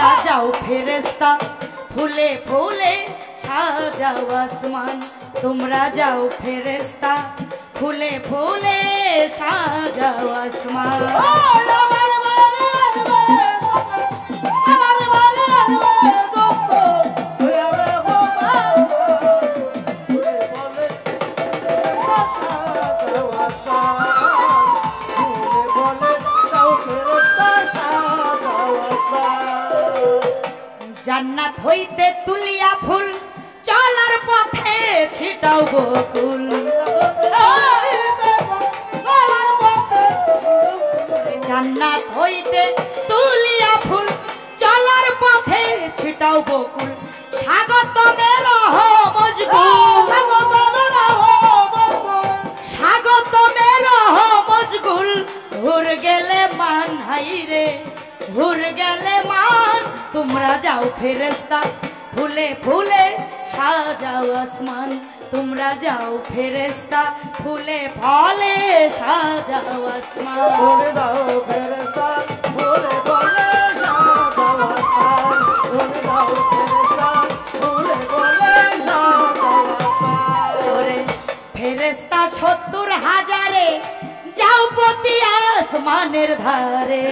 তোমরা যাও ফেরেশতা ফুলে ফুলে সাজাও আসমান তোমরা যাও ফেরেশতা ফুলে ফুলে সাজাও আসমান জান্নাত হইতে তুলিয়া ফুল চলার পথে ছিটাও বকুল জান্নাত হইতে তুলিয়া ফুল চলার পথে ছিটাও বকুল স্বাগতমে রহ মজগুল স্বাগতমে রহ মজগুল ঘুর গেলে মান হাইরে ঘুর গেলে মান তোমরা যাও ফেরেশতা ফুলে ফুলে সাজাও আসমান তোমরা যাও ফেরেশতা ফুলে ফলে সাজাও আসমান তোমরা যাও ফেরেশতা ফুলে ফলে সাজাও আসমান তোমরা যাও ফেরেশতা ফুলে ফলে সাজাও আসমান ওরে ফেরেশতা ৭০,০০০ যাও প্রতি আসমানের ধারে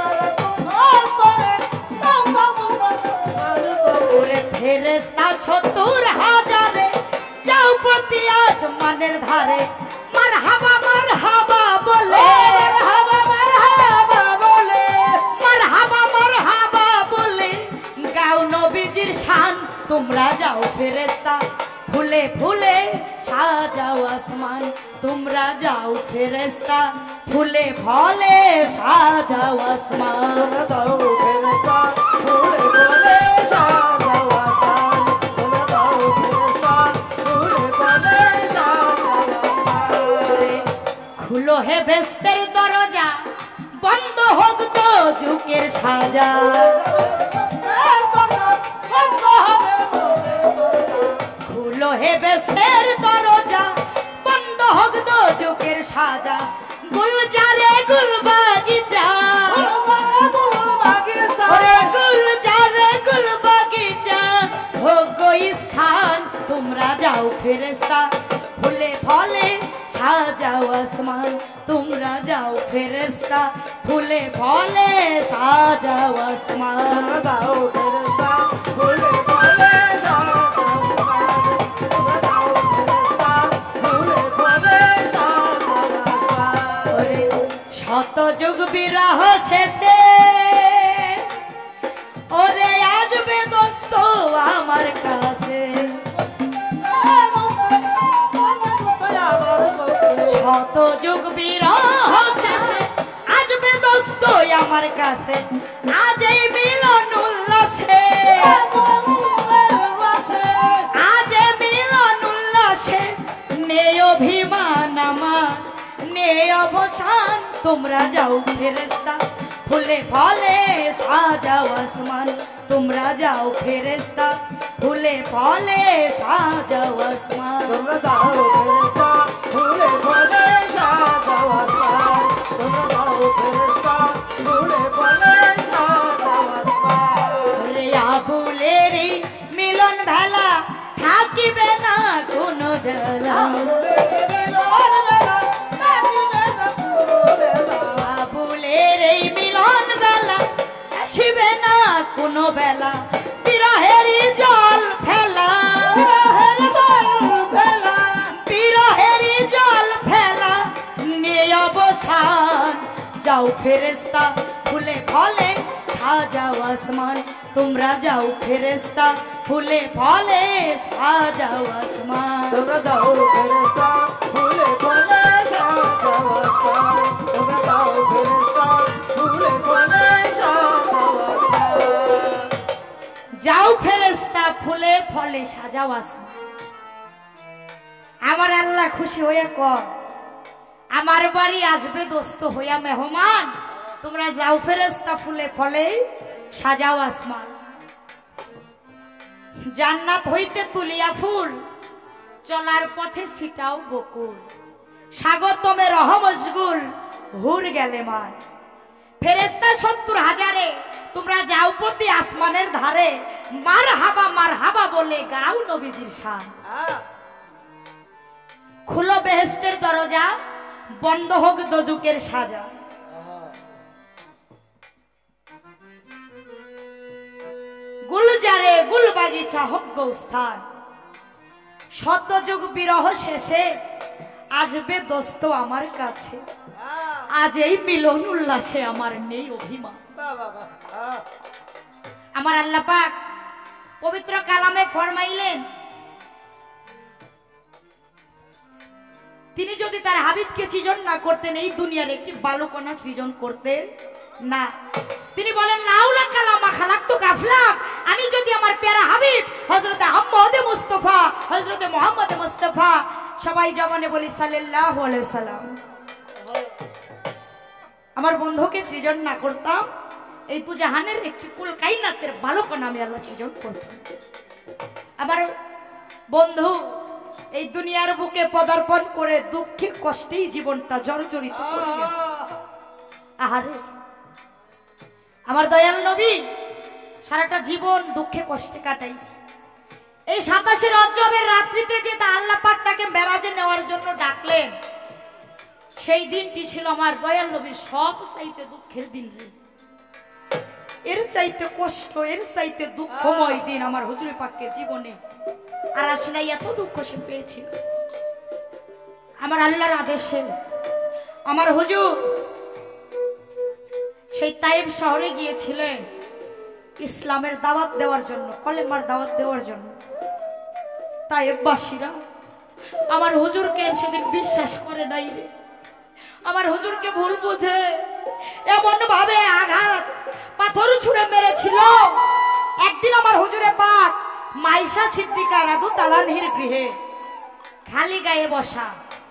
ওরে ফেরেশতা ৭০,০০০ যাও প্রতি আসমানের ধারে মারহাবা মারহাবা বলে মারহাবা মারহাবা বলে মারহাবা মারহাবা বলে গাও নবীজির শান তোমরা যাও ফেরেশতা ফুলে ফুলে সাজাও আসমান তোমরা যাও ফেরেশতা ফুলে ফলে সাজাও আসমান তোমরা যাও ফেরেশতা ফুলে ফলে সাজাও আসমান তোমরা যাও ফেরেশতা ফুলে ফলে সাজাও আসমান খুলো হে বেস্তের দরজা বন্ধ হোক তো যুগের সাজা খুলো হে বেস্তের দরজা বন্ধ হোক তো যুগের সাজা গুলজারে গুল বাগিচা গুলজারে গুল বাগিচা হোক স্থান তোমরা যাও ফেরেশতা ফুলে ফলে সাজাও আসমান তোমরা যাও ফেরেশতা ফুলে ফলে সাজাও আসমান তোমরা যাও ফেরেশতা ফুলে ফলে সাজাও আসমান তোমরা যাও ফেরেশতা ফুলে ফলে সাজাও আসমান ওরে শত যুগ বিরহ শেষে ওরে আসবে দোস্ত আমার কাছে শত যুগ বিরহ শেষে আসবে দোস্ত আমার কাছে আজ এই মিলন উল্লাসে আজ এই মিলন উল্লাসে নেই অভিমান আমার নেই অবসান তোমরা যাও ফেরেশতা ফুলে ফলে সাজাও আসমান তোমরা যাও ফেরেশতা ফুলে ফলে সাজাও আসমান তোমরা যাও ফেরেশতা ফুলে ফলে সাজাও আসমান তোমরা যাও ফেরেশতা ফুলে ফলে সাজাও আসমান ওরে আবুলের মিলন ভেলা থাকিবে না কোনো জ্বালা আবুলের এই মিলন বেলা আসিবে না কোনো বেলা বিরহেরই জল ফেলা বিরহেরই জল ফেলা নিয়ে অবসান যাও ফেরেশতা ফুলে ফলে সাজাও আসমান তোমরা যাও ফেরেশতা ফুলে ফলে সাজাও আসমান তোমরা যাও ফেরেশতা ফুলে ফলে সাজাও আসমান তোমরা যাও ফেরেশতা ফুলে ফলে সাজাও আসমান যাও ফেরেশতা ফুলে ফলে সাজাও আসমান আমার আল্লাহ খুশি হইয়া কর আমার বাড়ি আসবে দোস্ত হইয়া মেহমান তোমরা যাও ফেরেশতা ফুলে ফলে সাজাও আসমান জান্নাত হইতে তুলিয়া ফুল চলার পথে ছিটাও বকুল স্বাগতমে রহ মশগুল হুর গেলে মান ফেরেশতা ৭০,০০০ তোমরা যাও প্রতি আসমানের ধারে মার হাবা বলে গাও নবীজির শান। খুলো বেহেশতের দরজা, বন্ধ হোক দোজখের সাজা। গুলজারে গুল বাগিচা হোক গৌস্থান, শত যুগ বিরহ শেষে আসবে দোস্ত আমার কাছে। আজ এই মিলন উল্লাসে আমার নেই অভিমান। আমার আল্লাহ পাক পবিত্র কালামে ফরমাইলেন, তিনি যদি তার হাবিবকে সৃজন না করতেন এই দুনিয়ার একটি বালুকণা সৃজন করতেন না। তিনি বলেন লাউলা কালামা খালাকতু কাফলাক, আমি যদি আমার প্যারা হাবিব হযরতে আহমদ মুস্তাফা, হযরতে মুহাম্মদ মুস্তাফা, সবাই জবানে বলি সাল্লাল্লাহু আলাইহি সাল্লাম, আমার বন্ধুকে সৃজন না করতাম, এই তো জাহানের একটি কুল কায়নাতের বালুকণা আমি আল্লাহ সৃজন করতাম। আমার বন্ধু এই দুনিয়ার বুকে পদার্পণ করে দুঃখে কষ্টেই জীবনটা জর্জরিত করে গেছে। আহারে আমার দয়াল নবী সারাটা জীবন দুঃখে কষ্টে কাটাইছে। এই 27 রজবের রাত্রিতে যে আল্লাহ পাক তাকে মেরাজে নেওয়ার জন্য ডাকলেন, সেই দিনটি ছিল আমার দয়াল নবীর সব চাইতে দুঃখের দিন। এর চাইতে কষ্ট, এর চাইতে দুঃখময় দিন আমার হুজুর পাকের জীবনে আর আসে নাই। এত দুঃখ সে পেয়েছিল। আমার আল্লাহর আদেশে আমার হুজুর সেই তাইব শহরে গিয়েছিলেন ইসলামের দাওয়াত দেওয়ার জন্য, কলেমার দাওয়াত দেওয়ার জন্য। তাইববাসীরা আমার হুজুরকে সেদিন বিশ্বাস করে নাই রে, আমার হুজুরকে ভুল বুঝে এমন ভাবে আঘাত পাথর ছুঁড়ে মেরেছিল। একদিন আমার হুজুরে পাক মাইশা সিদ্দিকা রাদিয়াল্লাহু তাআলা আনহার গৃহে খালি গায়ে বসা।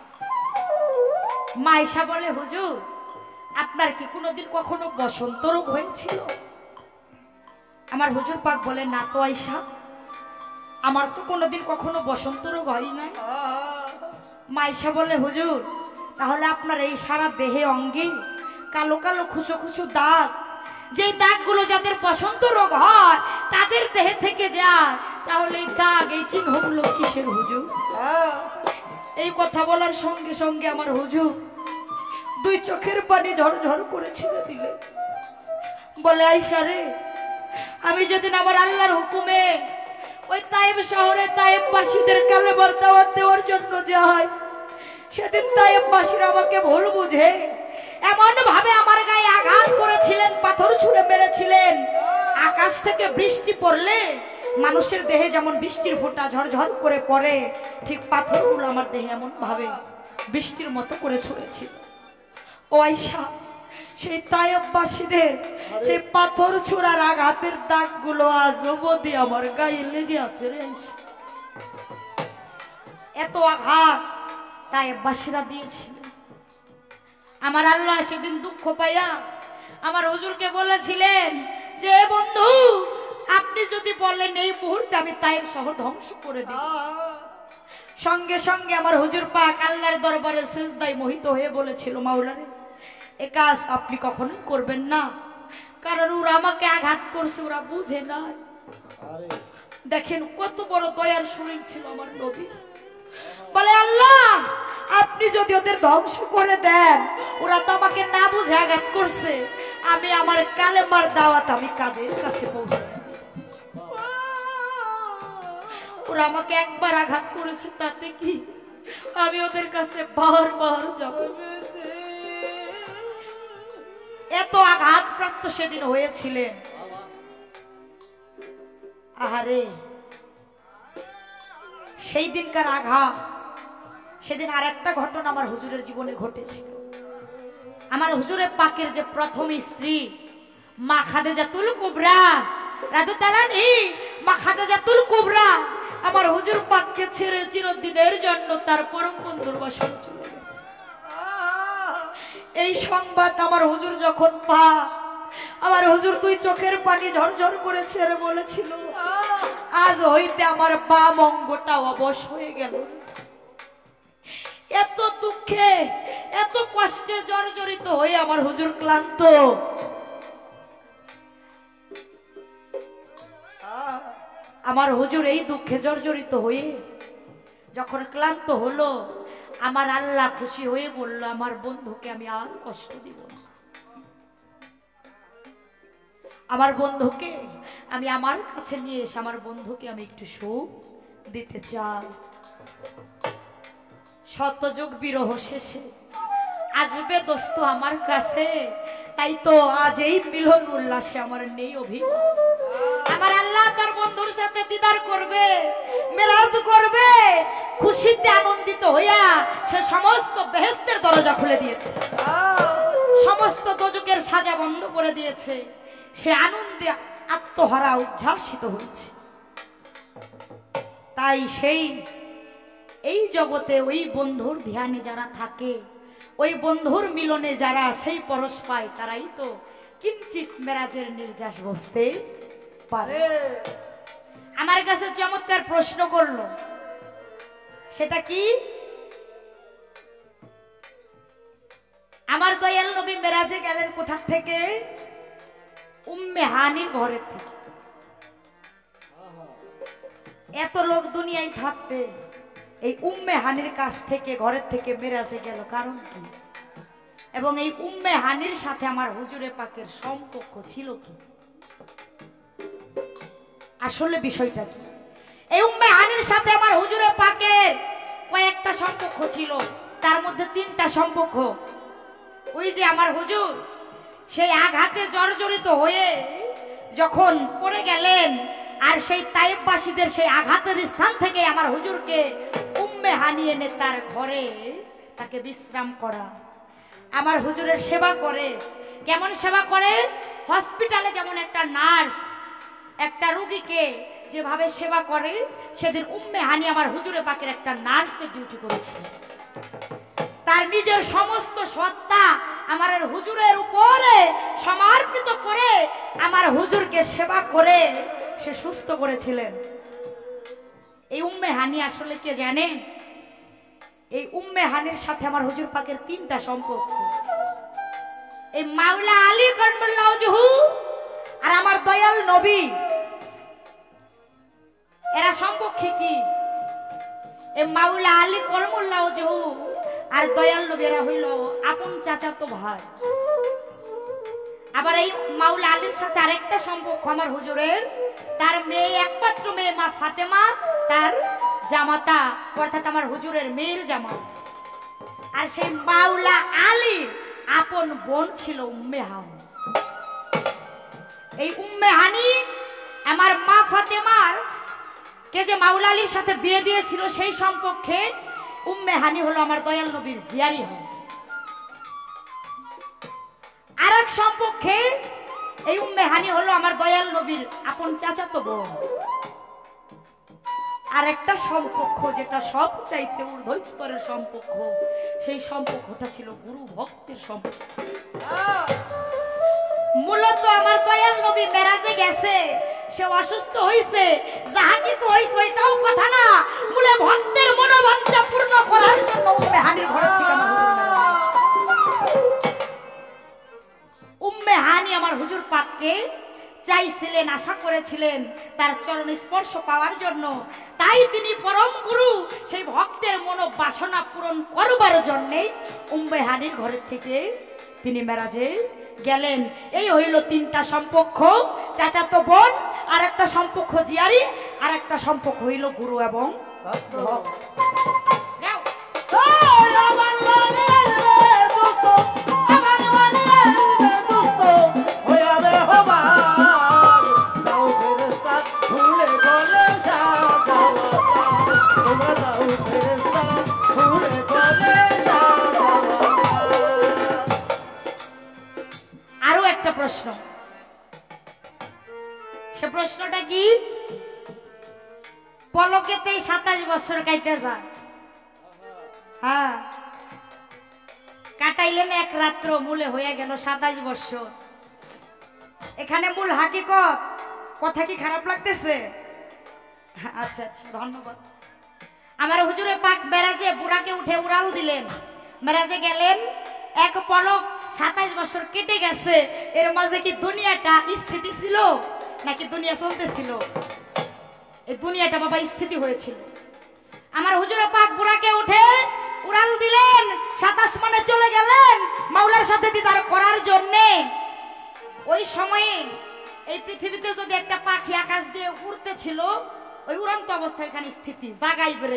মাইশা বলে, হুজুর আপনার কি কোনোদিন কখনো বসন্ত রোগ হয়েছিল? আমার হুজুর পাক বলে, না তো আয়েশা, আমার তো কোনোদিন কখনো বসন্ত রোগ হয় নাই। মাইশা বলে, হুজুর তাহলে আপনার এই সারা দেহে অঙ্গে কালো কালো খুচো খুচো দাগ, যে দাগগুলো যাদের বসন্ত রোগ হয় তাদের দেহে থেকে যায়, তাহলে এই দাগ, এই চিহ্নগুলো কিসের হুজুর? এই কথা বলার সঙ্গে সঙ্গে আমার হুজুর দুই চোখের পানি ঝরঝর করে ছেড়ে দিলে। বলে, আয়েশা রে, আমি যেদিন আমার আল্লাহর হুকুমে ওই তাইব শহরে তাইববাসীদের কালেমার দাওয়াত দেওয়ার জন্য যাই, সেদিন তাইববাসীরা আমাকে ভুল বুঝে এমন ভাবে আমার গায়ে আঘাত করেছিলেন, পাথর ছুঁড়ে মেরেছিলেন। আকাশ থেকে বৃষ্টি পড়লে মানুষের দেহে যেমন বৃষ্টির ফোঁটা ঝরঝর করে পড়ে, ঠিক পাথরগুলো আমার দেহে এমন ভাবে বৃষ্টির মতো করে ছুঁড়েছিল। ও আয়েশা, সেই তাইববাসীদের সেই পাথর ছোড়ার আঘাতের দাগগুলো আজ অবধি আমার গায়ে লেগে আছে রে। এত আঘাত তাইববাসীরা দিয়েছিল। আমার আল্লাহ সেদিন দুঃখ পাইয়া আমার হুজুরকে বলেছিলেন যে, বন্ধু আপনি যদি বলেন এই মুহূর্তে আমি তাইব শহর ধ্বংস করে দিই, সঙ্গে সঙ্গে আমার হুজুর পাক আল্লাহর দরবারে সিজদায় মোহিত হয়ে বলেছিল, মাওলারে এ কাজ আপনি কখনোই করবেন না, কারণ ওরা আমাকে আঘাত করছে, ওরা বুঝে নাই। দেখেন কত বড় দয়ার শরীর ছিল আমার নবী। বলে, আল্লাহ আপনি যদি ওদের ধ্বংস করে দেন, ওরা তো আমাকে না বুঝে আঘাত করছে, আমি আমার কালেমার দাওয়াত আমি কাদের কাছে পৌঁছাই। ওরা আমাকে একবার আঘাত করেছে, তাতে কি আমি ওদের কাছে বারবার যাব? এত আঘাত প্রাপ্ত সেদিন হয়েছিলেন। আহারে সেই দিনকার আঘাত। সেদিন আর একটা ঘটনা আমার হুজুরের জীবনে ঘটেছিল। আমার হুজুরের পাকের যে প্রথম স্ত্রী মা খাদিজাতুল কুবরা রাদিয়াল্লাহু তাআলা আনহা, মা খাদিজাতুল কুবরা আমার হুজুর পাককে ছেড়ে চিরদিনের জন্য তার পরম বন্ধুর বাসনে চলে গেছে। এই সংবাদ আমার হুজুর যখন আমার হুজুর দুই চোখের পানি ঝরঝর করে ছেড়ে বলেছিল, আজ হইতে আমার বাম অঙ্গটা অবশ হয়ে গেল। এত দুঃখে এত কষ্টে জর্জরিত হয়ে আমার হুজুর ক্লান্ত। আমার হুজুর এই দুঃখে জর্জরিত হয়ে যখন ক্লান্ত হলো, আমার আল্লাহ খুশি হয়ে বলল, আমার বন্ধুকে আমি আর কষ্ট দিব না। আমার বন্ধুকে আমি আমার কাছে নিয়ে এসে আমার বন্ধুকে আমি একটু সুখ দিতে চাই। শতযুগ বিরহ শেষে আসবে দোস্ত আমার কাছে, তাই তো আজ এই মিলন উল্লাসে আমার নেই অভিমান। আমার আল্লাহ তার বন্ধুর সাথে দিদার করবে, মেরাজ করবে, খুশিতে আনন্দিত হইয়া সে সমস্ত বেহেশতের দরজা খুলে দিয়েছে, সমস্ত দোজকের সাজা বন্ধ করে দিয়েছে। সে আনন্দে আত্মহারা উচ্ছ্বাসিত হয়েছে। তাই সেই এই জগতে ওই বন্ধুর ধ্যানে যারা থাকে, ওই বন্ধুর মিলনে যারা সেই পরশ পায়, তারাই তো কিঞ্চিত মেরাজের নির্যাস বসতে পারে। আমার কাছে চমৎকার প্রশ্ন করলো, সেটা কি? আমার দয়াল নবী মেরাজে গেলেন কোথা থেকে? উম্মে হানির ঘরের থেকে। এত লোক দুনিয়ায় থাকতে এই উম্মে হানির কাছ থেকে, ঘরের থেকে মেরাজে গেল, কারণ কি? এবং এই উম্মে হানির সাথে আমার হুজুরে পাকের সম্পর্ক ছিল কি? আসলে বিষয়টা কি? এই উম্মে হানির সাথে আমার হুজুরে পাকের কয়েকটা সম্পর্ক ছিল, তার মধ্যে 3টা সম্পর্ক। ওই যে আমার হুজুর সেই আঘাতে জর্জরিত হয়ে যখন পড়ে গেলেন, আর সেই তাইফবাসীদের সেই আঘাতের স্থান থেকে আমার হুজুরকে উম্মে হানি এনে তার ঘরে তাকে বিশ্রাম করা, আমার হুজুরের সেবা করে। কেমন সেবা করে? হসপিটালে যেমন একটা নার্স একটা রোগীকে যেভাবে সেবা করে, সেদিন উম্মে হানি আমার হুজুরে পাকের একটা নার্সের ডিউটি করেছিল। তার নিজের সমস্ত সত্তা আমার হুজুরের উপরে সমর্পিত করে আমার হুজুরকে সেবা করে সে সুস্থ করেছিলেন। এই উম্মে হানি আসলে কে জানেন? এই উম্মে হানির সাথে আমার হুজুর পাকের 3টা সম্পর্ক। এই মাওলা আলী কাররামাল্লাহু ওয়াজহু আর আমার দয়াল নবী, এরা সম্পর্কে কি? এই মাওলা আলী কাররামাল্লাহু ওয়াজহু আর দয়াল নবী এরা হইল আপন চাচাতো ভাই। আবার এই মাওলা আলীর সাথে আরেকটা সম্পর্ক আমার হুজুরের, তার মেয়ে, একমাত্র মেয়ে মা ফাতেমা, তার জামাতা অর্থাৎ আমার হুজুরের মেয়ের জামা। আর সেই মাওলা আলী আপন বোন ছিল উম্মে হানি। এই উম্মে হানি আমার মা ফাতেমার কে যে মাওলা আলীর সাথে বিয়ে দিয়েছিল, সেই সম্পর্কে উম্মে হানি হলো আমার দয়াল নবীর জিয়ারি হয়। আর এক সম্পর্কে এই উম্মে হানি হলো আমার দয়াল নবীর আপন চাচাতো বোন। আর একটা সম্পর্ক যেটা সব চাইতে ঊর্ধ্ব স্তরের সম্পর্ক, সেই সম্পর্কটা ছিল গুরু ভক্তের সম্পর্ক। মূলত আমার দয়াল নবী মেরাজে গেছে, সে অসুস্থ হইছে, যাহা কিছু হইছে ওইটাও কথা না, মূলে ভক্তের মনোবাঞ্ছা পূর্ণ করার জন্য উম্মে হানির ঘরে থেকে আমার উম্মে হানি আমার হুজুর পাককে চাইছিলেন, আশা করেছিলেন তার চরণ স্পর্শ পাওয়ার জন্য। তাই তিনি পরম গুরু সেই ভক্তের মনোবাসনা পূরণ করবার জন্যে উম্মে হানির ঘরে থেকে তিনি মেরাজে গেলেন। এই হইল 3টা সম্পর্ক, চাচাতো বোন, আর একটা সম্পর্ক জিয়ারি, আর একটা সম্পর্ক হইল গুরু এবং ভক্ত। আরো একটা প্রশ্ন, সে প্রশ্নটা কি? পলকেতেই 27 বছর কাটে যায়। হ্যাঁ, কাটাইলেন এক রাত্র, মূলে হয়ে গেল 27 বছর। এখানে মূল হাকিকত। কথা কি খারাপ লাগতেছে? আচ্ছা আচ্ছা, ধন্যবাদ। আমার হুজুরে পাক মেরাজে বুড়াকে উঠে উড়াল দিলেন, মেরাজে গেলেন, এক পলক 27 বছর কেটে গেছে। এর মাঝে কি দুনিয়াটা স্থিতি ছিল নাকি দুনিয়া চলতেছিল? এই দুনিয়াটা বাবা স্থিতি হয়েছিল। আমার হুজুর পাক বুড়াকে উঠে উড়াল দিলেন, 27 মানে চলে গেলেন মাওলার সাথে দিদার করার জন্য। ওই সময়ে এই পৃথিবীতে যদি একটা পাখি আকাশ দিয়ে উড়তেছিল, ওই উড়ন্ত অবস্থায় এখানে স্থিতি জাগাই বেড়ে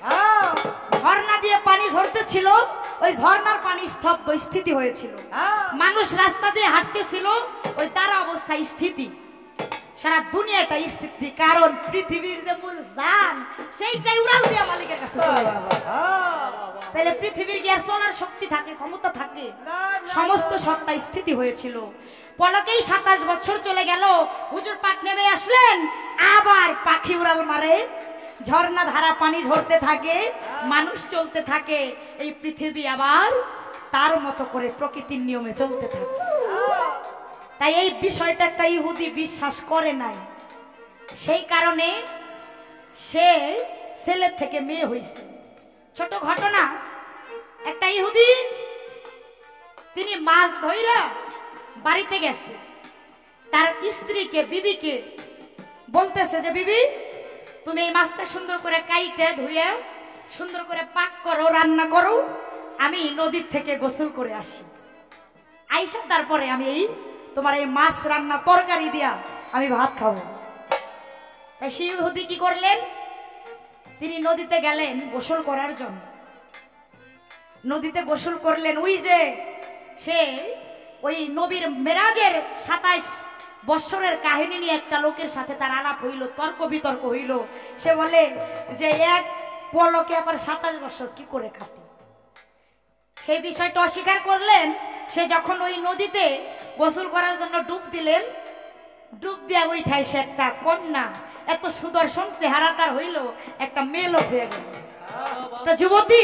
ঝর্ণা দিয়ে পানি ঝরতেছিল, ওই ঝর্ণার পানি স্তব্ধ স্থিতি হয়েছিল। মানুষ রাস্তা দিয়ে হাঁটতেছিল, ওই তার অবস্থায় স্থিতি। সারা দুনিয়াটা স্থিতি, কারণ পৃথিবীর যে মূল জান সেইটাই উড়াল দিয়ে মালিকের কাছে চলে গেছে। তাহলে পৃথিবীর কি আর চলার শক্তি থাকে, ক্ষমতা থাকে? সমস্ত সত্তা স্থিতি হয়েছিল। পলকেই 27 বছর চলে গেল, হুজুর পাক নেমে আসলেন, আবার পাখি উড়াল মারে, ঝর্ণা ধারা পানি ঝরতে থাকে, মানুষ চলতে থাকে, এই পৃথিবী আবার তার মতো করে প্রকৃতির নিয়মে চলতে থাকে। তাই এই বিষয়টা একটা ইহুদি বিশ্বাস করে নাই, সেই কারণে সে ছেলের থেকে মেয়ে হয়েছে। ছোট ঘটনা, একটা ইহুদি তিনি মাছ ধইরা বাড়িতে গেছে, তার স্ত্রীকে বিবিকে বলতেছে যে বিবি তুমি এই মাছটা সুন্দর করে কাইটে ধুয়ে সুন্দর করে পাক করো, রান্না করো, আমি নদীর থেকে গোসল করে আসি, আইসা তারপরে আমি এই তোমার এই মাছ রান্না তরকারি দিয়া আমি ভাত খাবো। তাই সেই ইহুদি কি করলেন, তিনি নদীতে গেলেন গোসল করার জন্য। নদীতে গোসল করলেন, ওই যে সে ওই নবীর মেরাজের 27 বৎসরের কাহিনী নিয়ে একটা লোকের সাথে তার আলাপ হইল, তর্ক বিতর্ক হইল। সে বলে যে এক পলকে আবার 27 বছর কি করে কাটে, সেই বিষয়টা অস্বীকার করলেন। সে যখন ওই নদীতে গোসল করার জন্য ডুব দিলেন, ডুব দিয়া উঠাই সে একটা কন্যা, এত সুদর্শন চেহারা তার হইল, একটা মেয়ে লোক হয়ে গেল, একটা যুবতী।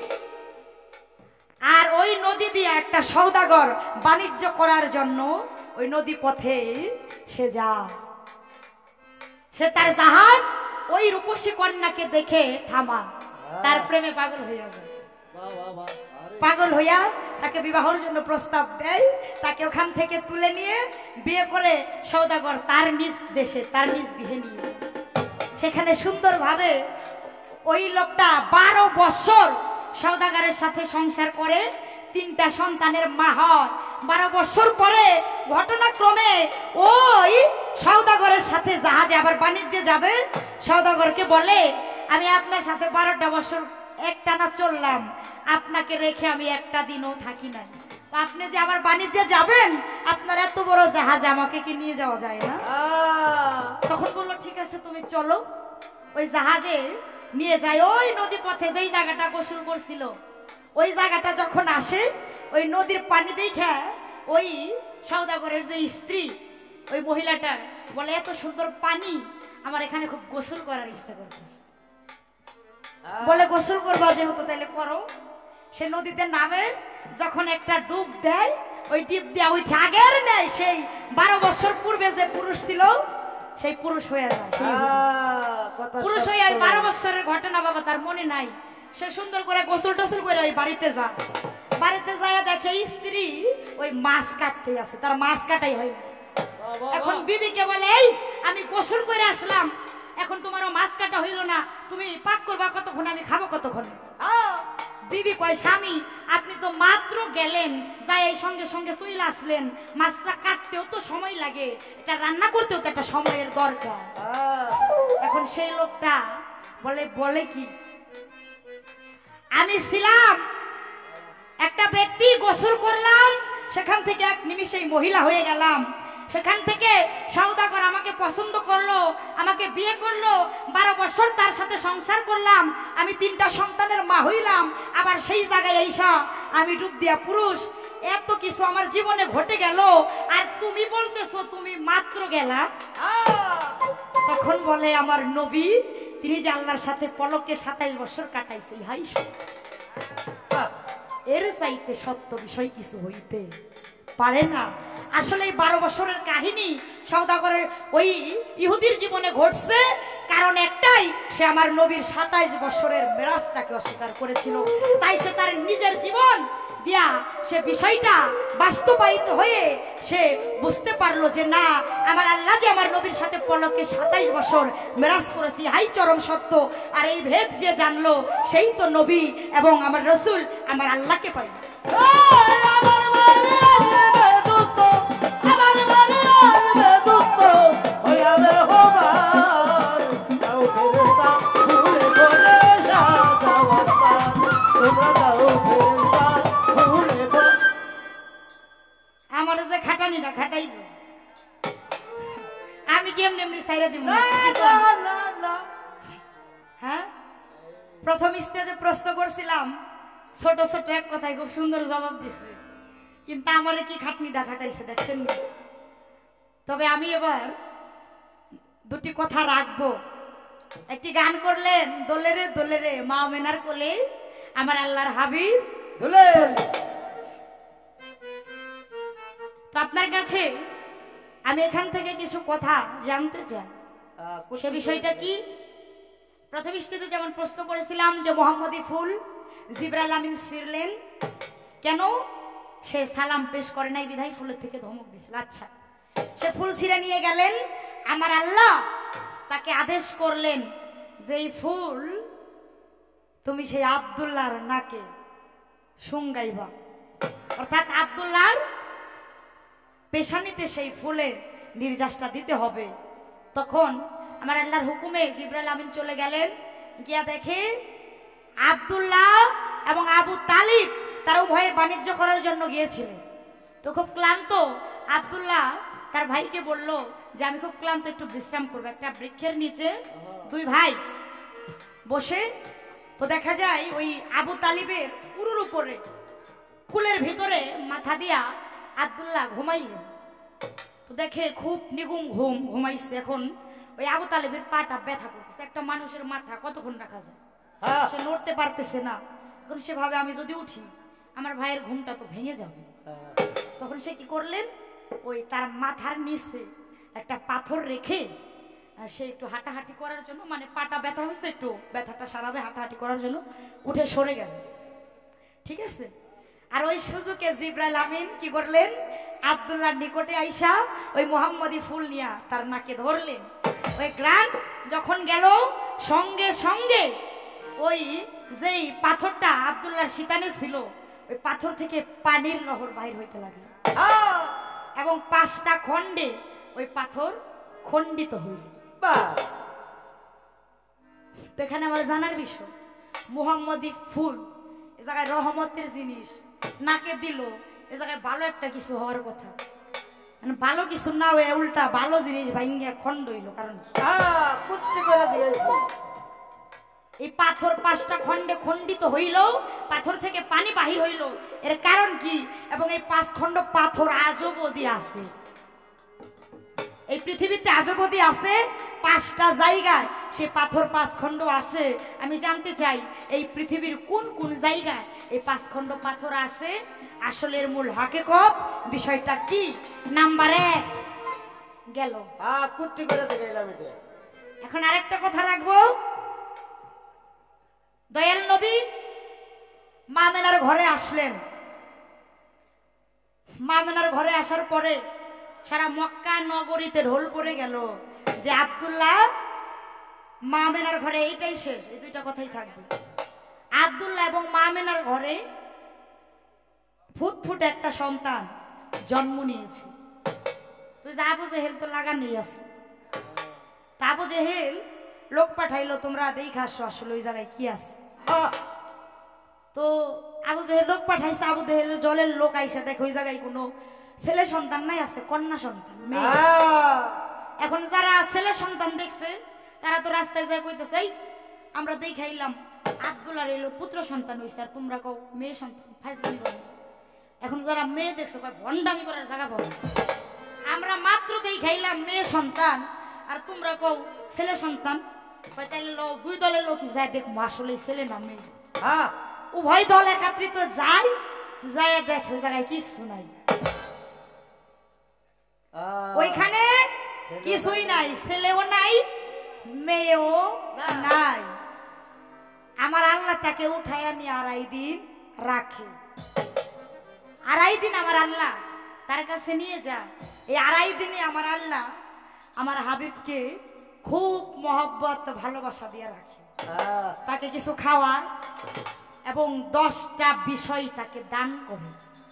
আর ওই নদী দিয়ে একটা সওদাগর বাণিজ্য করার জন্য ওই নদী পথে সে যায়, সে তার জাহাজ ওই রূপসী কন্যাকে দেখে থামা, তার প্রেমে পাগল হইয়া যায়। পাগল হইয়া তাকে বিবাহের জন্য প্রস্তাব দেয়, তাকে ওখান থেকে তুলে নিয়ে বিয়ে করে সওদাগর তার নিজ দেশে তার নিজ গৃহে নিয়ে, সেখানে সুন্দরভাবে ওই লোকটা 12 বছর সওদাগরের সাথে সংসার করে, 3টা সন্তানের মা হয়। 12 বছর পরে ঘটনাক্রমে ওই সওদাগরের সাথে জাহাজে আবার বাণিজ্যে যাবে। সওদাগরকে বলে আমি আপনার সাথে 12টা বছর একটানা চললাম, আপনাকে রেখে আমি একটা দিনও থাকি নাই, আপনি যে আবার বাণিজ্যে যাবেন, আপনার এত বড় জাহাজে আমাকে কি নিয়ে যাওয়া যায় না? তখন বললো ঠিক আছে তুমি চলো। ওই জাহাজে নিয়ে যায়, ওই নদী পথে যেই জায়গাটা গোসল করছিল ওই জায়গাটা যখন আসে, ওই নদীর পানি দেখে ওই সওদাগরের যে স্ত্রী ওই মহিলাটা বলে এত সুন্দর পানি, আমার এখানে খুব গোসল করার ইচ্ছা করতেছে। বলে গোসল করবা যেহেতু তাহলে করো। সে নদীতে নামে, যখন একটা ডুব দেয়, ওই ডিপ দেওয়া ওই আগের নেই, সেই 12 বছর পূর্বে যে পুরুষ ছিল সেই পুরুষ হয়ে যায়। পুরুষ হয়ে ওই 12 বছরের ঘটনা বাবা তার মনে নাই। সে সুন্দর করে গোসল টোসল করে ওই বাড়িতে যায়, বাড়িতে যায় দেখে স্ত্রী ওই মাছ কাটতে আছে, তার মাছ কাটাই হয়। এখন বিবিকে বলে এই আমি গোসল করে আসলাম, এখন তোমারও মাছ কাটা হইল না, তুমি পাক করবা কতক্ষণ, আমি খাবো কতক্ষণ? বিবি কয় স্বামী আপনি তো মাত্র গেলেন, যাই এই সঙ্গে সঙ্গে চলে আসলেন, মাছটা কাটতেও তো সময় লাগে, এটা রান্না করতেও তো একটা সময়ের দরকার। এখন সেই লোকটা বলে কি আমি ছিলাম একটা ব্যক্তি, গোসল করলাম, সেখান থেকে এক নিমিষেই মহিলা হয়ে গেলাম, সেখান থেকে সওদাগর আমাকে পছন্দ করলো, আমাকে বিয়ে করলো, 12 বছর তার সাথে সংসার করলাম, আমি 3টা সন্তানের মা হইলাম, আবার সেই জায়গায় আইসা আমি ডুব দিয়া পুরুষ, এত কিছু আমার জীবনে ঘটে গেল, আর তুমি বলতেছো তুমি মাত্র গেলা? তখন বলে আমার নবী তিনি যে আল্লাহর সাথে পলকে 27 বছর কাটাইছে, হাই এর চাইতে সত্য বিষয় কিছু হইতে পারে না। আসলে এই 12 বছরের কাহিনী সওদাগরের ওই ইহুদির জীবনে ঘটছে, কারণ একটাই, সে আমার নবীর 27 বছরের মেরাজটাকে অস্বীকার করেছিল, তাই সে তার নিজের জীবন দিয়া সে বিষয়টা বাস্তবায়িত হয়ে সে বুঝতে পারলো যে না, আমার আল্লাহ যে আমার নবীর সাথে পলকে 27 বছর মেরাজ করেছি, হাই চরম সত্য। আর এই ভেদ যে জানলো সেই তো নবী এবং আমার রসুল আমার আল্লাহকে পাই। আমার যে খাটানি না খাটাই আমি কেমনি এমনি সাইরা দিব হ্যাঁ। প্রথম স্টেজে প্রশ্ন করছিলাম, ছোট ছোট এক কথায় খুব সুন্দর জবাব দিছে, কিন্তু আমারে কি খাটনিটা খাটাইছে দেখছেন। তবে আমি এবার দুটি কথা রাখবো। একটি গান করলেন, দোলে রে দোলে রে মা মেনার কোলে আমার আল্লাহর হাবিব দোলে। তো আপনার কাছে আমি এখান থেকে কিছু কথা জানতে চাই। সে বিষয়টা কি? প্রথম স্টেজে যেমন প্রশ্ন করেছিলাম যে মোহাম্মদী ফুল জিবরাইল আমিন ছিঁড়লেন কেন? সে সালাম পেশ করে নাই বিধায় ফুলের থেকে ধমক দিয়েছিল। আচ্ছা, সে ফুল ছিঁড়ে নিয়ে গেলেন, আমার আল্লাহ তাকে আদেশ করলেন যে এই ফুল তুমি সেই আব্দুল্লাহর নাকে শুঙ্গাইবা, অর্থাৎ আব্দুল্লাহর পেশানিতে সেই ফুলের নির্যাসটা দিতে হবে। তখন আমার আল্লাহর হুকুমে জিবরাইল আমিন চলে গেলেন, গিয়া দেখে আব্দুল্লাহ এবং আবু তালিব তারা উভয়ে বাণিজ্য করার জন্য গিয়েছিলেন। তো খুব ক্লান্ত আব্দুল্লাহ তার ভাইকে বলল যে আমি খুব ক্লান্ত, একটু বিশ্রাম করবো। একটা বৃক্ষের নিচে দুই ভাই বসে, তো দেখা যায় ওই আবু তালিবের উরুর উপরে কুলের ভিতরে মাথা দিয়া আব্দুল্লাহ ঘুমাইলেন। তো দেখে খুব নিগুম ঘুমাইছে। এখন ওই আবু তালেবের পাটা ব্যথা করতেছে। একটা মানুষের মাথা কতক্ষণ রাখা যায়? সে নড়তে পারতেছে না। এখন সে ভাবে আমি যদি উঠি আমার ভাইয়ের ঘুমটা তো ভেঙে যাবে। তখন সে কি করলেন, ওই তার মাথার নিচে একটা পাথর রেখে সে একটু হাঁটাহাঁটি করার জন্য, মানে পাটা ব্যথা হয়েছে, একটু ব্যথাটা সারাবে হাঁটাহাঁটি করার জন্য উঠে সরে গেল। ঠিক আছে। আর ওই সুযোগে জিবরাইল আমিন কি করলেন, আব্দুল্লাহর নিকটে আইসা ওই মোহাম্মদী ফুল নিয়া তার নাকে ধরলেন। ওই গ্রান যখন গেল, সঙ্গে সঙ্গে ওই যেই পাথরটা আব্দুল্লাহর শীতানে ছিল, ওই পাথর থেকে পানির নহর বাহির হইতে লাগলো এবং 5টা খণ্ডে ওই পাথর খণ্ডিত হইল। তো এখানে আমার জানার বিষয়, মোহাম্মদী ফুল এ জায়গায় রহমতের জিনিস নাকে দিল, এ জায়গায় ভালো একটা কিছু হওয়ার কথা, মানে ভালো কিছু না হয়ে উল্টা ভালো জিনিস ভাঙ্গিয়া খণ্ড হইল। কারণ এই পাথর 5টা খণ্ডে খণ্ডিত হইল, পাথর থেকে পানি বাহির হইল, এর কারণ কি? এবং এই 5 খণ্ড পাথর আজও অবধি আছে এই পৃথিবীতে, আজও অবধি আছে 5টা জায়গায় সে পাথর 5 খণ্ড আছে। আমি জানতে চাই এই পৃথিবীর কোন কোন জায়গায় এই 5 খণ্ড পাথর আছে, আসলের মূল হাকিকত বিষয়টা কি? নাম্বার 1 গেল। এখন আরেকটা কথা রাখবো। দয়াল নবী মা মেনার ঘরে আসলেন। মা মেনার ঘরে আসার পরে সারা মক্কা নগরীতে ঢোল পড়ে গেল যে আব্দুল্লাহ মা মেনার ঘরে, এইটাই শেষ, এই দুইটা কথাই থাকবে। আব্দুল্লাহ এবং মা মেনার ঘরে ফুটফুট একটা সন্তান জন্ম নিয়েছে। তুই যে আবু জেহেল তো লাগানি আছে, তা আবু জেহেল লোক পাঠাইলো, তোমরা দেখা আসো আসলে ওই জায়গায় কি আছে। তো আবু জেহেল লোক পাঠাইছে, আবু জেহেলের জলের লোক আইসা দেখে ওই জায়গায় কোনো ছেলে সন্তান নাই, আছে কন্যা সন্তান মেয়ে। এখন যারা ছেলে সন্তান দেখছে তারা তো রাস্তায় যায় কইতেছে আমরা দেখাইলাম আব্দুল্লাহর এলো পুত্র সন্তান হইছে, আর তোমরা কও মেয়ে সন্তান, ফাইজলামি করো। এখন যারা মেয়ে দেখছে কয় ভন্ডামি করার জায়গা পাবো, আমরা মাত্র দেখাইলাম মেয়ে সন্তান আর তোমরা কও ছেলে সন্তান। কয় তাইলে দুই দলের লোকই যায় দেখবো আসলে ছেলে না মেয়ে। উভয় দল একত্রিত যায়, যায় দেখে ওই জায়গায় কিছু নাই, ওইখানে কিছুই নাই, ছেলেও নাই মেয়েও নাই। আমার আল্লাহ তাকে উঠাইয়া নিয়ে 2.5 দিন রাখে। আড়াই দিন আমার আল্লাহ তার কাছে নিয়ে যা। এই আড়াই দিনে আমার আল্লাহ আমার হাবিবকে খুব মহব্বত ভালোবাসা দিয়ে রাখে, তাকে কিছু খাওয়ায় এবং 10টা বিষয় তাকে দান করে।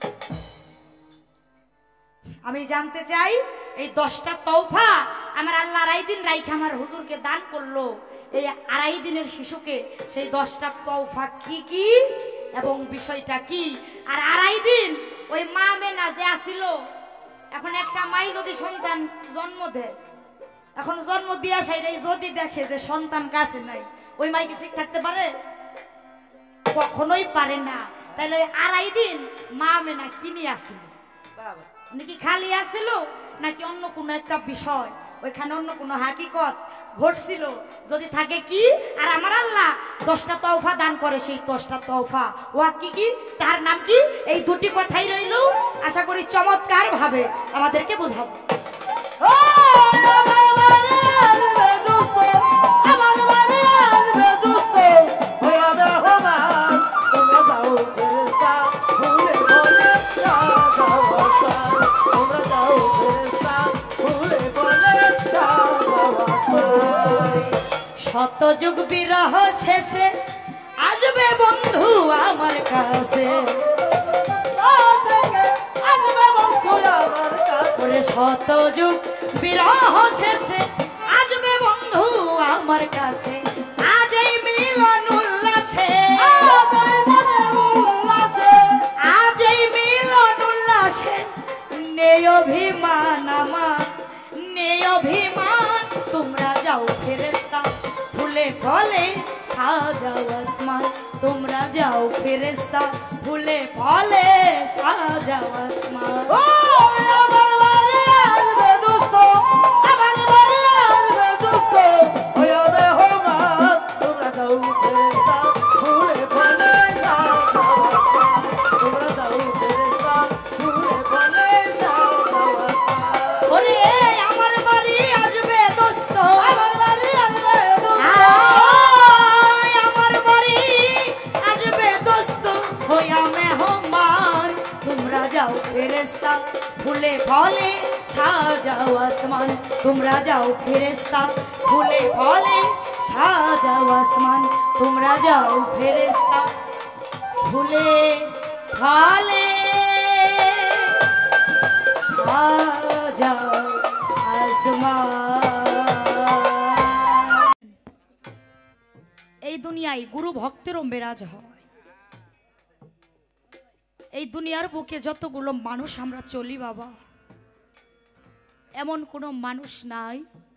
আমি জানতে চাই এই 10টা তৌফা আমার আল্লাহ আড়াই দিন রাইখে আমার হুজুরকে দান করলো, এই আড়াই দিনের শিশুকে সেই 10টা তৌফা কি কি এবং বিষয়টা কি। আর আড়াই দিন ওই মা মেনা যে আসিল, এখন একটা মাই যদি সন্তান জন্ম দেয়, এখন জন্ম দিয়া সাইরাই যদি দেখে যে সন্তান কাছে নাই, ওই মাই কি ঠিক থাকতে পারে? কখনোই পারে না। তাহলে আড়াই দিন মা মেনা কিনে আসিল, নাকি খালি আসিল নাকি অন্য কোনো একটা বিষয় ওইখানে অন্য কোনো হাকিকত ঘটছিল যদি থাকে কি। আর আমার আল্লাহ 10টা তৌফা দান করে, সেই 10টা তৌফা ও কি কি, তার নাম কি, এই দুটি কথাই রইল। আশা করি চমৎকার ভাবে আমাদেরকে বোঝাবো। শত যুগ বিরহ শেষে আসবে বন্ধু আমার কাছে, শত যুগ বিরহ শেষে আসবে বন্ধু আমার কাছে। আজ এই মিলন উল্লাসে, আজ এই মিলন উল্লাসে নেই অভিমান আমার, নেই অভিমান। তোমরা যাও ফেরেশতা ফুলে ফলে সাজাও আসমান, তোমরা যাও ফেরেশতা ফুলে ফলে সাজাও আসমান। ফেরেশতা ফুলে ফলে সাজাও আসমান, তোমরা যাও ফেরেশতা ফুলে ফলে সাজাও আসমান, তোমরা যাও ফেরেশতা ফুলে ফলে সাজাও আসমান। এই দুনিয়ায় গুরু ভক্তেরও মেরাজ হয়। এই দুনিয়ার বুকে যতগুলো মানুষ আমরা চলি বাবা, এমন কোনো মানুষ নাই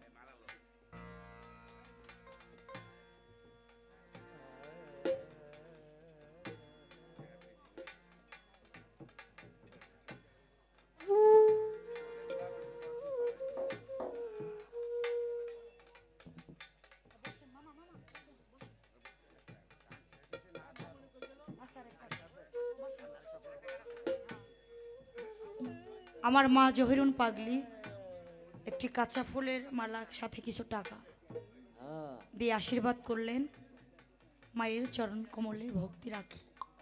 আমার মা জহিরুন পাগলি একটি কাঁচা ফুলের মালা সাথে কিছু টাকা দিয়ে আশীর্বাদ করলেন। মায়ের চরণ কমলে ভক্তি রাখি।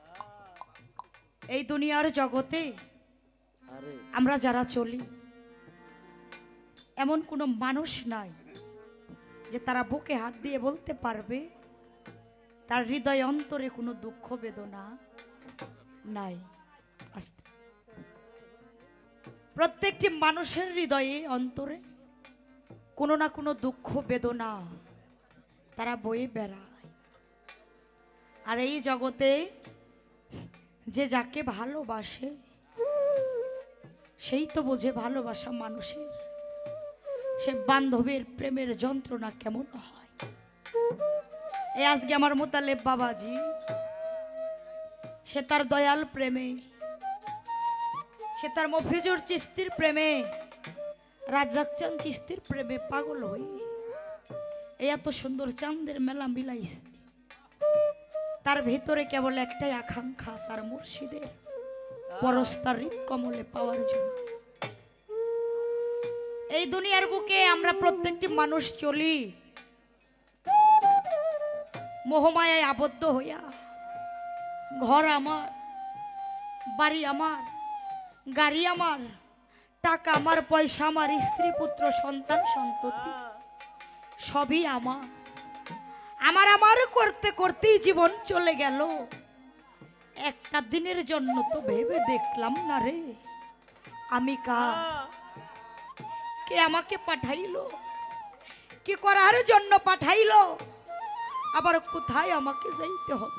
এই দুনিয়ার জগতে আমরা যারা চলি, এমন কোনো মানুষ নাই যে তারা বুকে হাত দিয়ে বলতে পারবে তার হৃদয় অন্তরে কোনো দুঃখ বেদনা নাই। আস্তে প্রত্যেকটি মানুষের হৃদয়ে অন্তরে কোনো না কোনো দুঃখ বেদনা তারা বয়ে বেড়ায়। আর এই জগতে যে যাকে ভালোবাসে সেই তো বোঝে ভালোবাসা মানুষের, সে বান্ধবের প্রেমের যন্ত্রণা কেমন হয়। এই আজকে আমার মোতালেব বাবাজি, সে তার দয়াল প্রেমে, সে তার মফিজুর চিস্তির প্রেমে, রাজ্জাক চাঁদ চিস্তির প্রেমে পাগল হয়ে এই এত সুন্দর চাঁদের মেলা মিলাইছে। তার ভিতরে কেবল একটাই আকাঙ্ক্ষা, তার মুর্শিদের পরস্তার হৃদ কমলে পাওয়ার জন্য। এই দুনিয়ার বুকে আমরা প্রত্যেকটি মানুষ চলি মোহমায়ায় আবদ্ধ হইয়া। ঘর আমার, বাড়ি আমার, গাড়ি আমার, টাকা আমার, পয়সা আমার, স্ত্রী পুত্র সন্তান সন্ততি সবই আমার। আমার আমার করতে করতেই জীবন চলে গেল। একটা দিনের জন্য তো ভেবে দেখলাম না রে, আমি কে আমাকে পাঠাইলো, কি করার জন্য পাঠাইলো, আবার কোথায় আমাকে যাইতে হবে।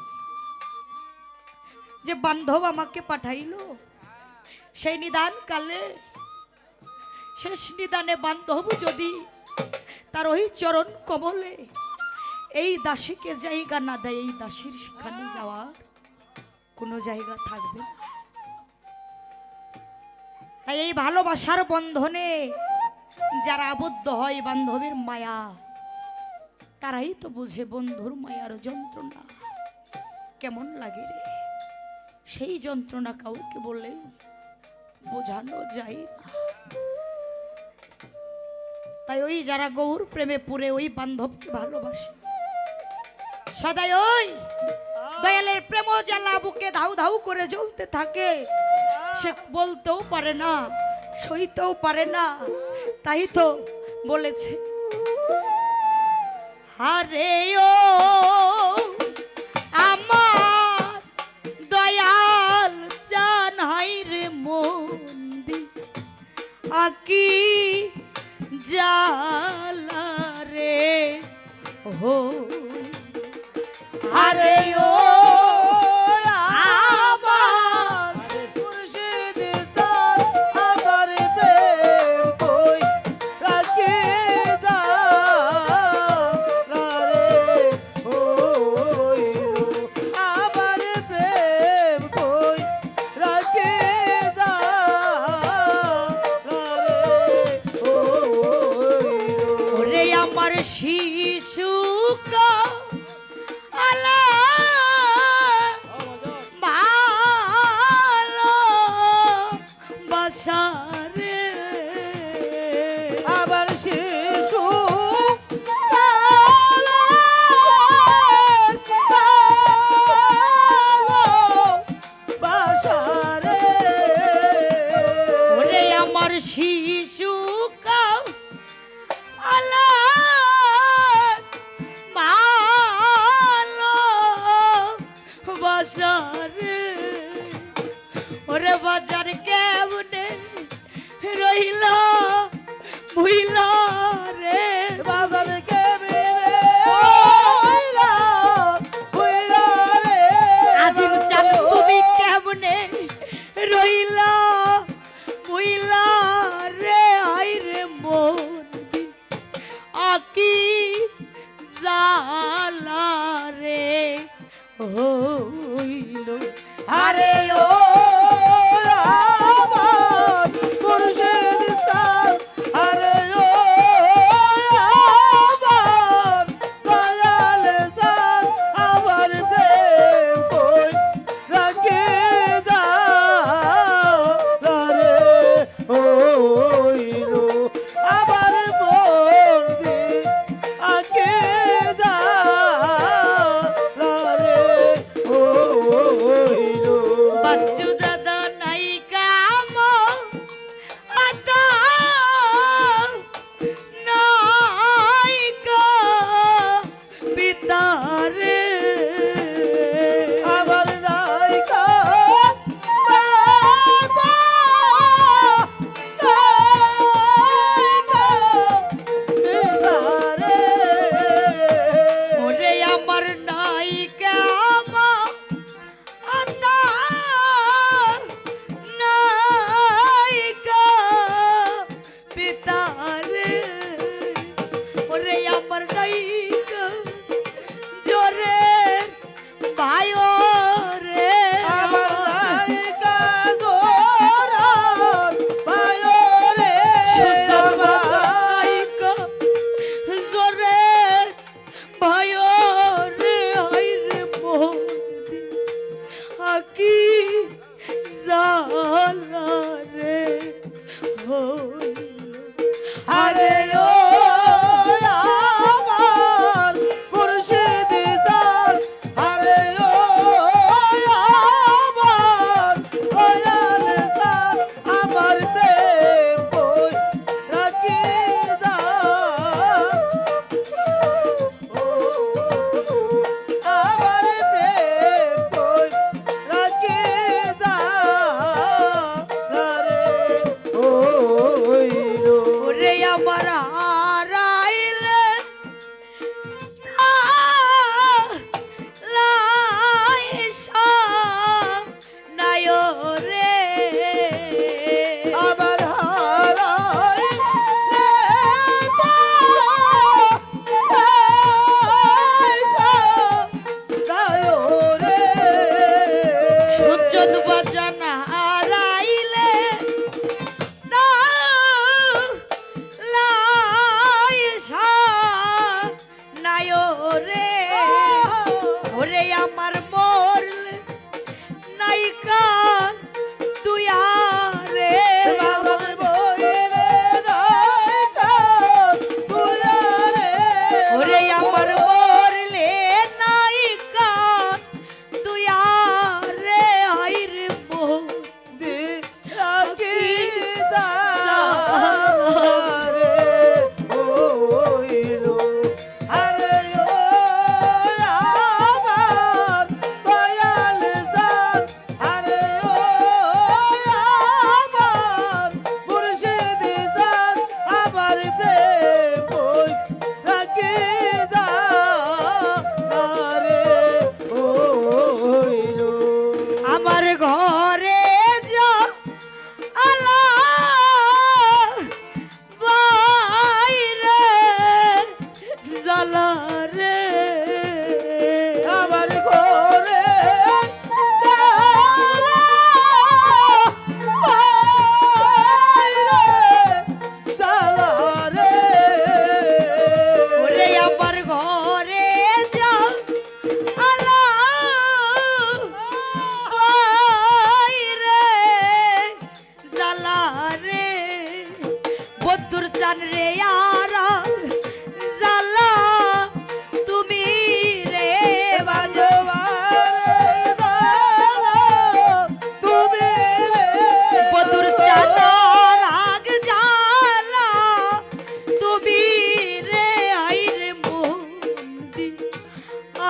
যে বান্ধব আমাকে পাঠাইলো, সেই নিদান কালে শেষ নিদানে বান্ধব যদি তার ওই চরণ কমলে এই দাসীকে জায়গা না দেয়, এই দাসীর সেখানে যাওয়ার কোনো জায়গা থাকবে না। তাই এই ভালোবাসার বন্ধনে যারা আবদ্ধ হয়, বান্ধবের মায়া, তারাই তো বুঝে বন্ধুর মায়ার যন্ত্রণা কেমন লাগে রে। সেই যন্ত্রণা কাউকে বলে বোঝানো যায় না। তাই ওই যারা গৌর প্রেমে পুরে ওই বান্ধবকে ভালোবাসে, সদাই ওই দয়ালের প্রেম জ্বালা বুকে ধাউ ধাউ করে জ্বলতে থাকে, সে বলতেও পারে না, সইতেও পারে না। তাই তো বলেছে, হারে ও আমার দয়াল জান হাই রে মন্দি আকি জালা রে হো, আরে ও শিশু কা আলা ভালো বাসারে, আবার শিশু বাসারে, ওরে আমার শিশু কা আলা ওরে বাজার কেমনে রইলা ভুইলা রে, বাজার কেমনে রইলা ভুইলা রে, আজিম চান তুমি কেমনে রইলা ভুইলা রে, আই রে মন্দি আকি জালা রে হইল। আরে ও আমার মুর্শিদ স্যার, আরে ও আমার দয়াল স্যার, আমার প্রেম কই রাখে দাও রে হইল, আবার বন্দি আকে দাও রে হইল। বাচ্চু দাদা নাই কাম আদা নাই কা পিতারে, আবার নাইকা ওরে আমার নাই কাম আদা নাই কা পিতারে, ওরে আমার নাই কা জোরে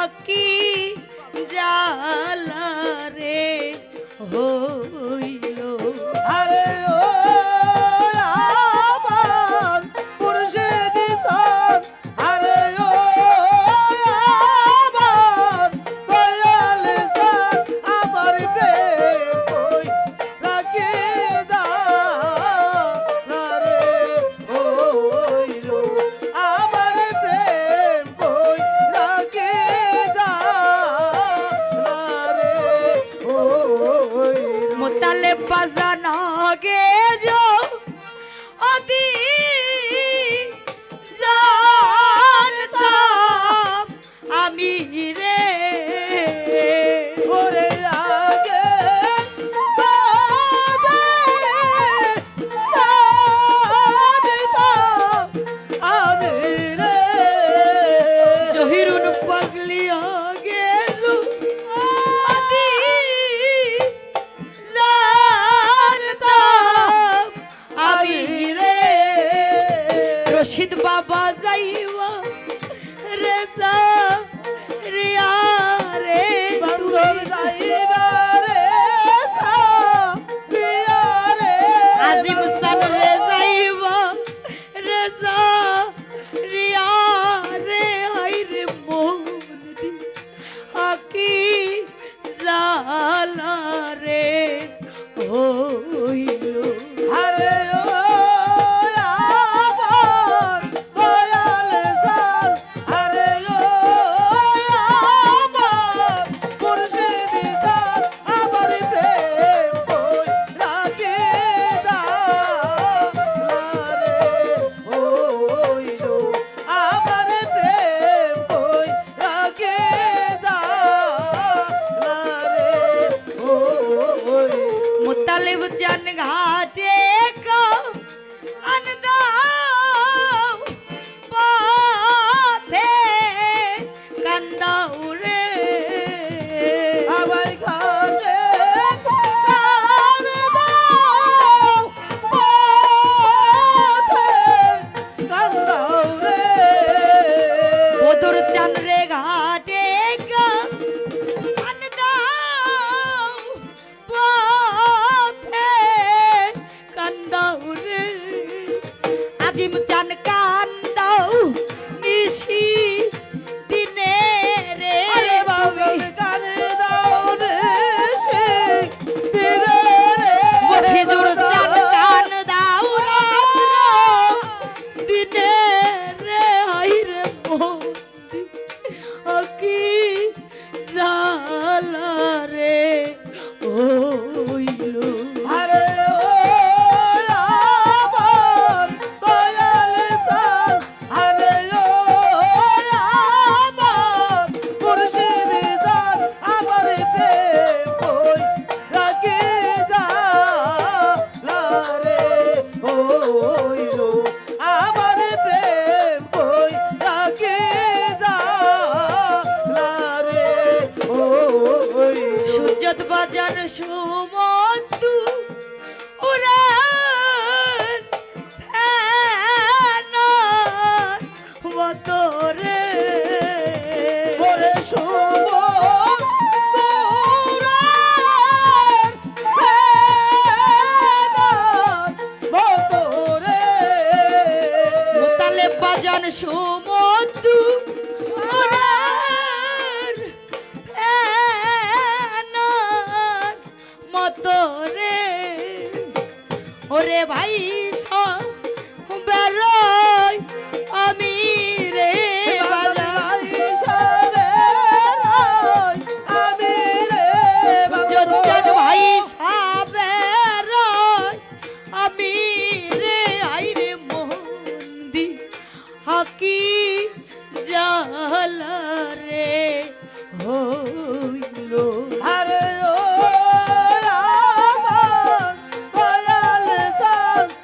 আকি জালা রে হইল। আরে ও আমার মুর্শিদি চান, আরে ও আমার দয়াল চান, আমার প্রেম কই রাখি দাও রে হইল, আমার প্রেম কই রাখি দাও রে হইল। মোতালে বাজানো গে যো অদি জানতাম আমি রে ওরে আগে তবে জানিতাম আমি রে। জহিরুন পাগলি আগে যো অদি জানতাম আমি রে। রশিদ বাবা যাইবা রেজা রিয়া রে বান্ধব যাইবারে সাবিয়া রে। আজিম সান রে যাইবা রেজা রিয়া রে হাই রে মন দি আকি জালা রে হইল। আরে ও আমার দয়াল চান, আরে ও আমার মুর্শিদি চান, আমার প্রেম কই রাখি দাও রে হইল, আমার প্রেম কই রাখি দাও রে হইল। मुतालिब जन घाटे का अनदाव पाथे कंदाउरे আমার কাছে কান দাও পথে কান দাও রে। বদর চন্দ্রে ঘাটে का अनदाव पाथे कंदाउरे আজিম চান কান্দাও নিশি দিনে রে আরে বাবার কান দাও রে সে দিনে রে। খেজুর চান কান দাও রাত্র দিনে রে হাই রে মোদি আকি জালা রে হইল। আরে ও আমার দয়াল চান, আরে ও আমার মুর্শিদি চান, আমার প্রেম কই রাখি দাও রে হইল, আমার প্রেম কই রাখি দাও রে হইল। সুজত বাজার সুমন্তু উড়ান ফেনার মতরে ওরে শুভ তোরার ফেনার মতো রে। মোতালে বাজান সুমন্তু উড়ান ফেনার মতরে ওরে ভাই বেরোয় আমি রে বালা আমি রে জজ্জাদ ভাই সাবের আমি রে আই রে মোহন্দি হাকি জালা রে হইল। আরে ও আমার দয়াল চান,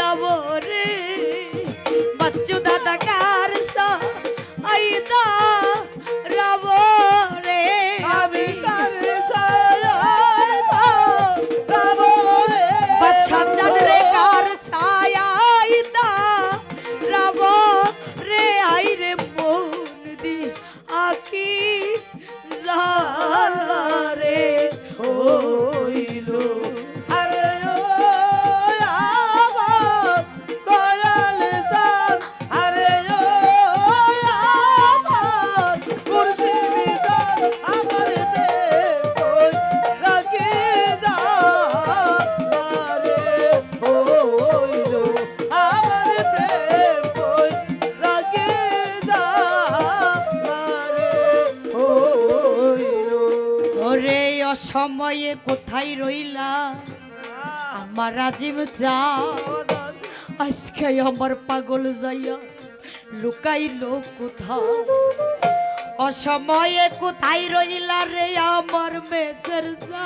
যাব রে বাচ্চু দাদা কার আইদা রব রে আমি কারে ছায়া রব রে বাচ্চা চাঁদ রে কার ছায়া আইদা রব রে আই রে মন দি আকি জালা রে হইলো আরে ও আমার দয়াল জান আরে ও আমার মুর্শিদ জান আমার প্রেম কই রাখি দারে হইলো আমার প্রেম কই রাখি দারে হইলো ওরে অসময়ে কোথায় রইলা আমার রাজীব যা আজকে আমার পাগল যাইয়া লুকাইলো কোথায় অসময়ে কোথায় রইলা রে আমার মেছের যা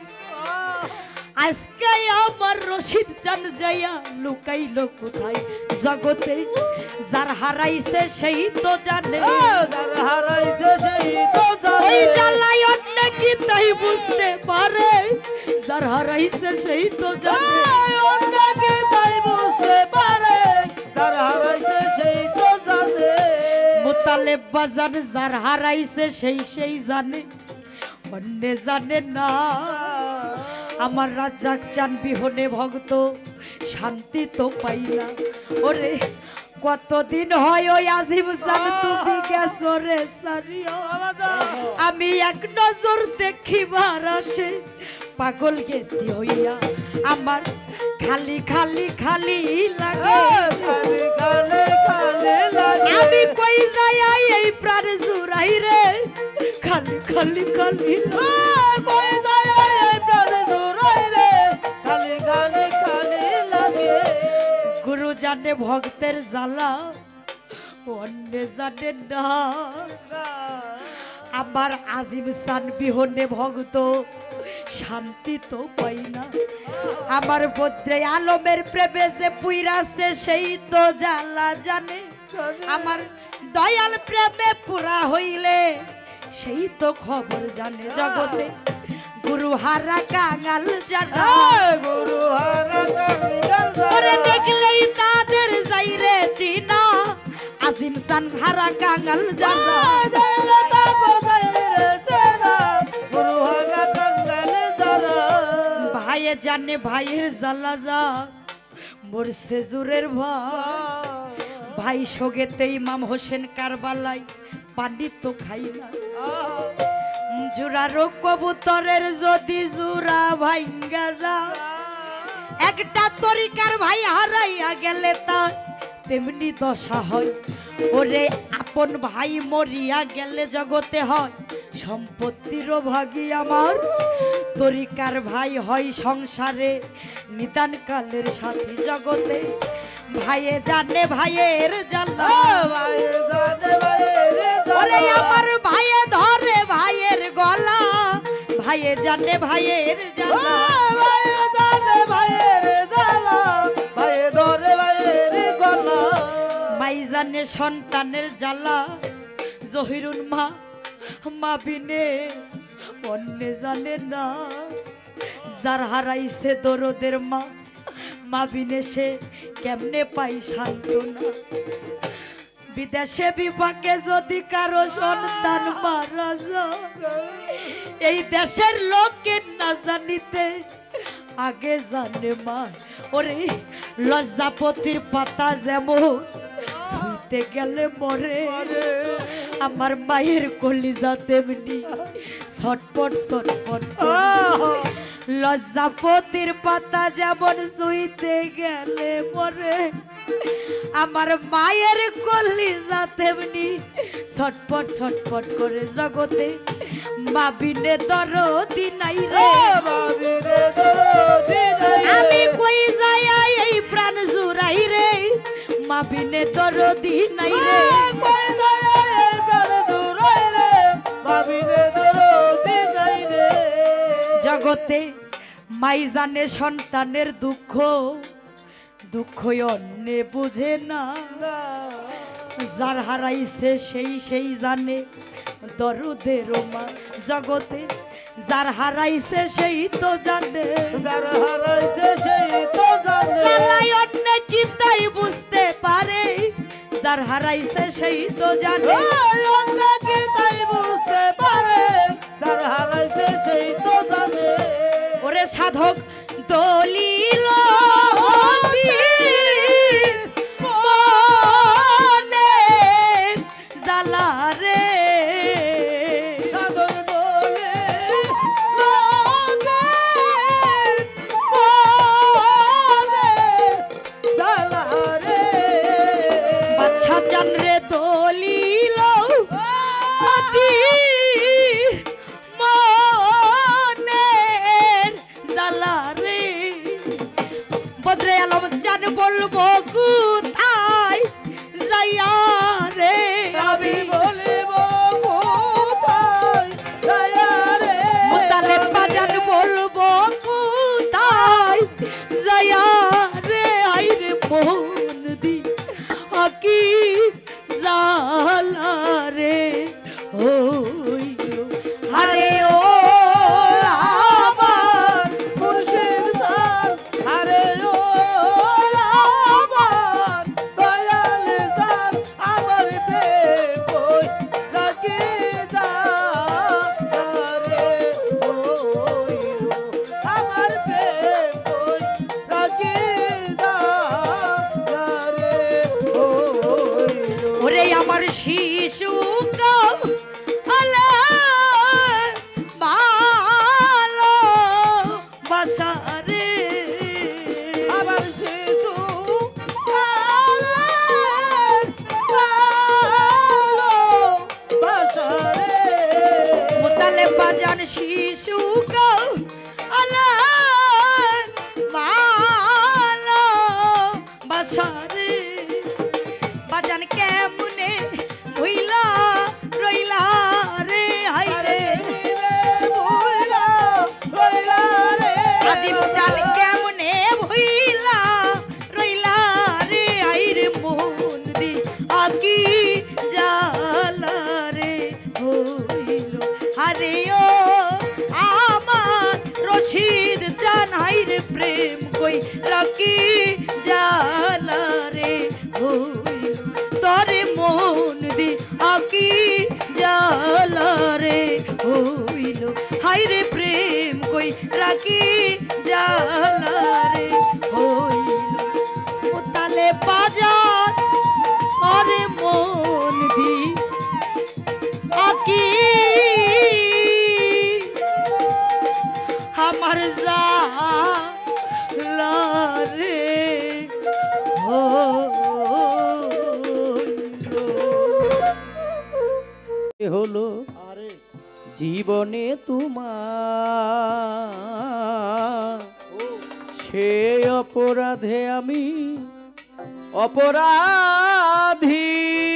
আজকে আমার রশিদ চান যাইয়া লুকাইলো কোথায় জগতে যার হারাইছে সেই তো জানে যার হারাইছে সেই তো ওই জানে জ্বালায় অন্য কি তাই বুঝতে পারে যার হারাইছে সেই তো জানে অন্যকে তাই বুঝতে পারে যার হারাইছে সেই তো জানে মোতালেব বাজার যার হারাইছে সেই জানে অন্য জানে না আমার রাজ্জাক চান বিহনে ভক্ত শান্তি তো পাই না ওরে কতদিন হয় ওই আজিম চান তুমি গেছো রে সারিয়া আমি এক নজর দেখিবার আসে পাগল গেছি হইয়া আমার খালি খালি খালি লাগে খালি খালি খালি লাগে আমি কই যাই এই প্রাণ জুড়াই রে খালি খালি খালি কই যায় এই প্রাণ দূরাই রে খালি খালি খালি লাগে গুরু জানে ভক্তের জ্বালা অন্য জানে না আমার আজিম স্থান বিহনে ভক্ত শান্তি তো পাই না আমার বদ্রে আলমের প্রেমে যে পুইরাছে সেই তো জ্বালা জানে আমার দয়াল প্রেমে পুরা হইলে সেই তো খবর জানে জগতে গুরু হারা কাঙাল জানা গুরু হারা কাঙ্গাল করে দেখলেই তাদের যাইরে চিনা আজিম স্থান হারা কাঙাল জানা দিলে তা কোথায় রে তেরা গুরু হারা কাঙ্গাল যারা ভাইয়ে জানে ভাইয়ের জ্বালা যা মোর সেজুরের ভাই সোগেতে ইমাম হোসেন কারবালাই পান্ডিত তো খাই না জোড়ারো কবুতরের যদি জোড়া ভাঙ্গা যা একটা তরিকার ভাই হারাইয়া গেলে তা তেমনি দশা হয় ওরে আপন ভাই মরিয়া গেলে জগতে হয় সম্পত্তিরও ভাগী আমার তরিকার ভাই হয় সংসারে নিদান কালের সাথী জগতে ভাইয়ে জানে ভাইয়ের জ্বালা ভাই জানে ভাইয়ের ওরে আমার ভাইয়ে ধরে ভাইয়ের গলা ভাইয়ে জানে ভাইয়ের জ্বালা ভাই জানে ভাইয়ের জ্বালা ভাই ধরে ভাইয়ের গলা মাই জানে সন্তানের জ্বালা জহিরুন মা বিনে অন্য জানে না যার হারাইছে দরদের মা বিনে সে কেমনে পাই শান্তনা বিদেশে বিপাকে যদি কারো সন্তান মারা যায় এই দেশের লোকে না জানিতে আগে জানে মা ওরে লজ্জাপতির পাতা যেমন ছুঁইতে গেলে মরে আমার মায়ের কলিজা তেমনি ছটপট ছটপট লজ্জাপতির পাতা যেমন ছুঁইতে গেলে মরে আমার মায়ের কলিজা তেমনি ছটপট ছটপট করে জগতে মা বিনে দরদি নাই রে আমি কই যাই এই প্রাণ জুড়াই রে মা বিনে দরদি নাই রে জগতে মাই জানে সন্তানের দুঃখ দুঃখ অন্যে বুঝে না, যার হারাইছে সেই জানে দরদের মা জগতে, যার হারাইছে সেই তো জানে, যার হারাইছে সেই তো জানে, জ্বালাই অন্যে কি তাই বুঝতে পারে, যার হারাইছে সেই তো জানে, অন্য কি তাই বুঝতে পারে, যার হারাইছে সেই তো জানে। ওরে সাধক দলিল মনে জ্বালা রে, সাধক দলে মনে জ্বালা রে, বাচ্চা জান রে দলিল মনে জ্বালা রে, বদরে আলম জান বলবো কোথায় যাইয়া রে, আমি বলিব কোথায় যাইয়া রে, মুতালে বাজান বলবো কোথায় যাইয়া রে, আইরে মন দি আকি জালা রে হইল, আরে ও আমার মুর্শিদ তার আরে ও আমার দয়াল তার, আমার প্রেম কই রাখি দারে হইল, আমার প্রেম কই রাখি দারে হইল। ওরে আমার শিশু ভালো বাসা রে, আবার শিশু ভালো বাসারে, মুতালে বাজান শিশু ভালো বাসা রে, বাজান কেমনে ভুইলা রইলা রে, হাই রে আজিম জান কেমনে ভুইলা রইলা রে, হাই রে মন দি আকি জালা রে হইল, আরে ও আমার রশিদ জান, হাই রে প্রেম কই রাখি জালা রে হইল, তরে মন দি আকি জালা রে হইল, হাই রে প্রেম কই রাখি জালা রে হইল, তালে বাজার তরে মন দি আকি আমার জালা রে হলো আরে জীবনে তোমার, ও সে অপরাধে আমি অপরাধী,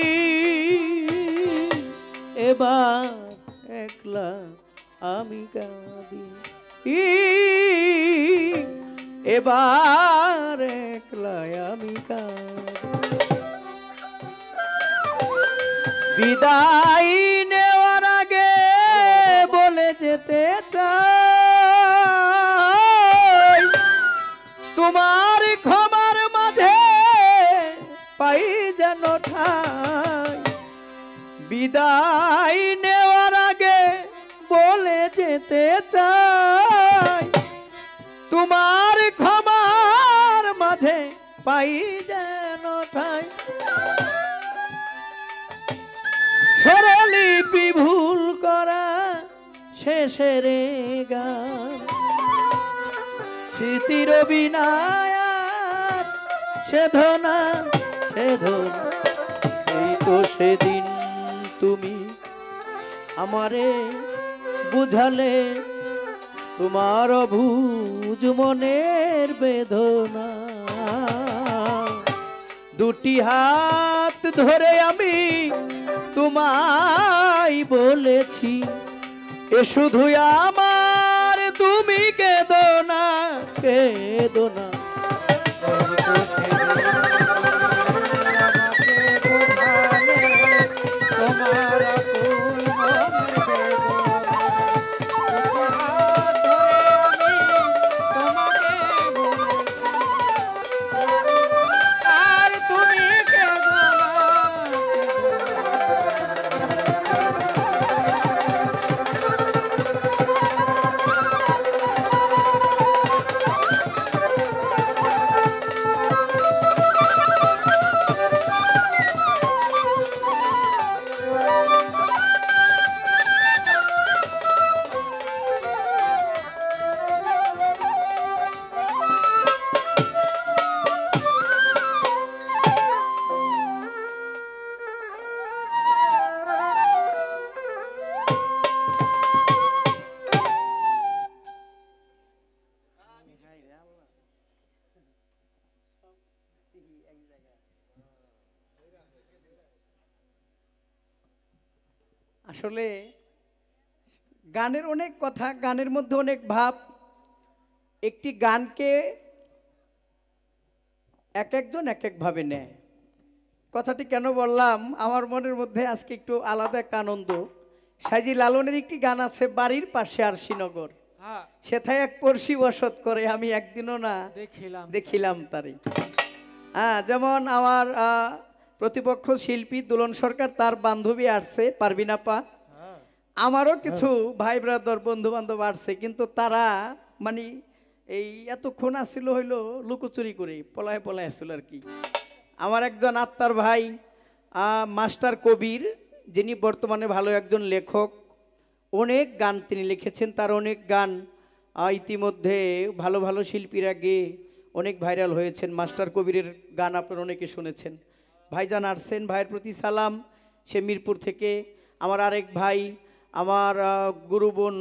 এবার একলা আমি কাঁদি, এবার একলা আমি কাঁদি, বিদায় নেওয়ার আগে বলে যেতে চাই, তোমার ক্ষমার মাঝে পাই যেন ঠাই, বিদায় নেওয়ার আগে বলে যেতে চাই, তোমার ক্ষমার মাঝে পাই যেন ঠাই, স্বরলিপি ভুল করা শেষের গান, স্মৃতির বিনায়ার সেধনা সেধনা, এই তো সেদিন তুমি আমারে বুঝালে তোমার অবুঝ মনের বেদনা, দুটি হাত ধরে আমি তোমায় বলেছি, এ শুধু আমার তুমি কেঁদো না, কেঁদো না। আসলে গানের অনেক কথা, গানের মধ্যে অনেক ভাব। একটি গানকে এক একজন এক একভাবে নেয়। কথাটি কেন বললাম, আমার মনের মধ্যে আজকে একটু আলাদা একটা আনন্দ। সাইজি লালনের একটি গান আছে, বাড়ির পাশে আর শ্রীনগর, হ্যাঁ সেথায় এক পড়শি বসত করে, আমি একদিনও না দেখিলাম তারে। হ্যাঁ, যেমন আমার প্রতিপক্ষ শিল্পী দুলন সরকার, তার বান্ধবী আসছে পারবিন আপা, আমারও কিছু ভাই ব্রাদার বন্ধু বান্ধব আসছে, কিন্তু তারা মানে এই এতক্ষণ আসছিল হইলো লুকোচুরি করে, পলায় পলায় আসছিল আর কি। আমার একজন আত্মার ভাই মাস্টার কবির, যিনি বর্তমানে ভালো একজন লেখক, অনেক গান তিনি লিখেছেন, তার অনেক গান ইতিমধ্যে ভালো ভালো শিল্পীরা গেয়ে অনেক ভাইরাল হয়েছেন। মাস্টার কবিরের গান আপনারা অনেকে শুনেছেন। ভাইজান আসছেন, ভাইয়ের প্রতি সালাম। সে মিরপুর থেকে। আমার আরেক ভাই, আমার গুরু বোন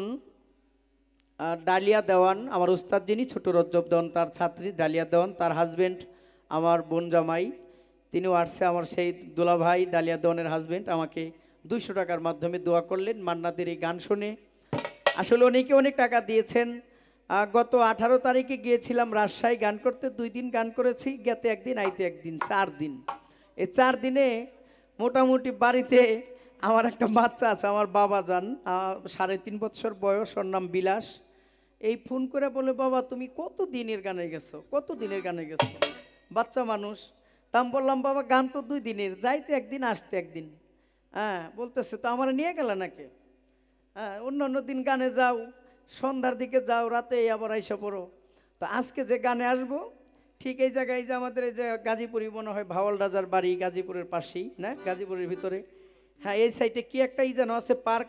ডালিয়া দেওয়ান, আমার উস্তাদ যিনি ছোট রজ্জব দেওয়ান, তার ছাত্রী ডালিয়া দেওয়ান, তার হাজব্যান্ড আমার বোন জামাই, তিনিও আসছে। আমার সেই দোলা ভাই ডালিয়া দেওয়ানের হাজব্যান্ড আমাকে 200 টাকার মাধ্যমে দোয়া করলেন মান্নাদের এই গান শুনে। আসলে অনেকে অনেক টাকা দিয়েছেন। গত 18 তারিখে গিয়েছিলাম রাজশাহী গান করতে, 2 দিন গান করেছি, গেতে একদিন আইতে একদিন, 4 দিন। এই 4 দিনে মোটামুটি বাড়িতে আমার একটা বাচ্চা আছে, আমার বাবা যান, 3.5 বছর বয়স, ওর নাম বিলাস। এই ফোন করে বলে, বাবা তুমি কত দিনের গানে গেছো, কত দিনের গানে গেছো, বাচ্চা মানুষ। তা আমি বললাম, বাবা গান তো 2 দিনের, যাইতে একদিন আসতে একদিন। হ্যাঁ, বলতেছে তো আমার নিয়ে গেলে নাকি? হ্যাঁ, অন্য অন্য দিন গানে যাও, সন্ধ্যার দিকে যাও, রাতে আবার আইসা পড়ো। তো আজকে যে গানে আসবো, ঠিক এই জায়গায় যে আমাদের এই যে গাজীপুরি মনে হয় ভাওয়াল রাজার বাড়ি, গাজীপুরের পাশেই না, গাজীপুরের ভিতরে। হ্যাঁ, এই সাইডে কি একটা যেন আছে পার্ক,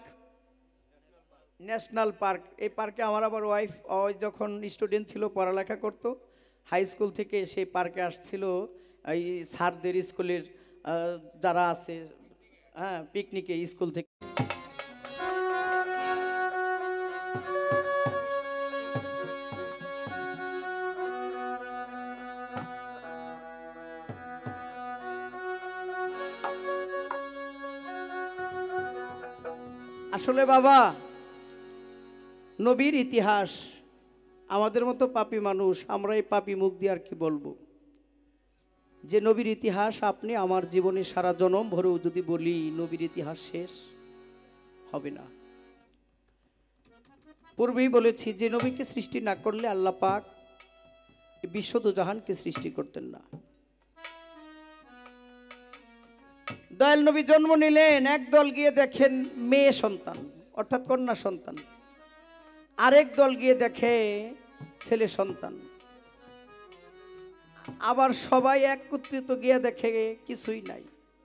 ন্যাশনাল পার্ক। এই পার্কে আমার আবার ওয়াইফ যখন স্টুডেন্ট ছিল, পড়ালেখা করতো, হাই স্কুল থেকে সেই পার্কে আসছিল এই স্যারদের স্কুলের যারা আছে, হ্যাঁ, পিকনিকে স্কুল থেকে। আসলে বাবা, নবীর ইতিহাস, আমাদের মতো পাপী মানুষ, আমরা এই পাপী মুখ দিয়ে আর কি বলবো যে নবীর ইতিহাস আপনি আমার জীবনে সারা জনম ভরেও যদি বলি, নবীর ইতিহাস শেষ হবে না। পূর্বেই বলেছি যে নবীকে সৃষ্টি না করলে আল্লাহ পাক বিশ্ব দুজাহানকে সৃষ্টি করতেন না। দয়াল নবী জন্ম নিলেন, একদল গিয়ে দেখেন মেয়ে সন্তান অর্থাৎ কন্যা সন্তান, আরেক দল গিয়ে দেখে ছেলে সন্তান, আবার সবাই একত্রিত গিয়ে দেখে কিছুই নাই।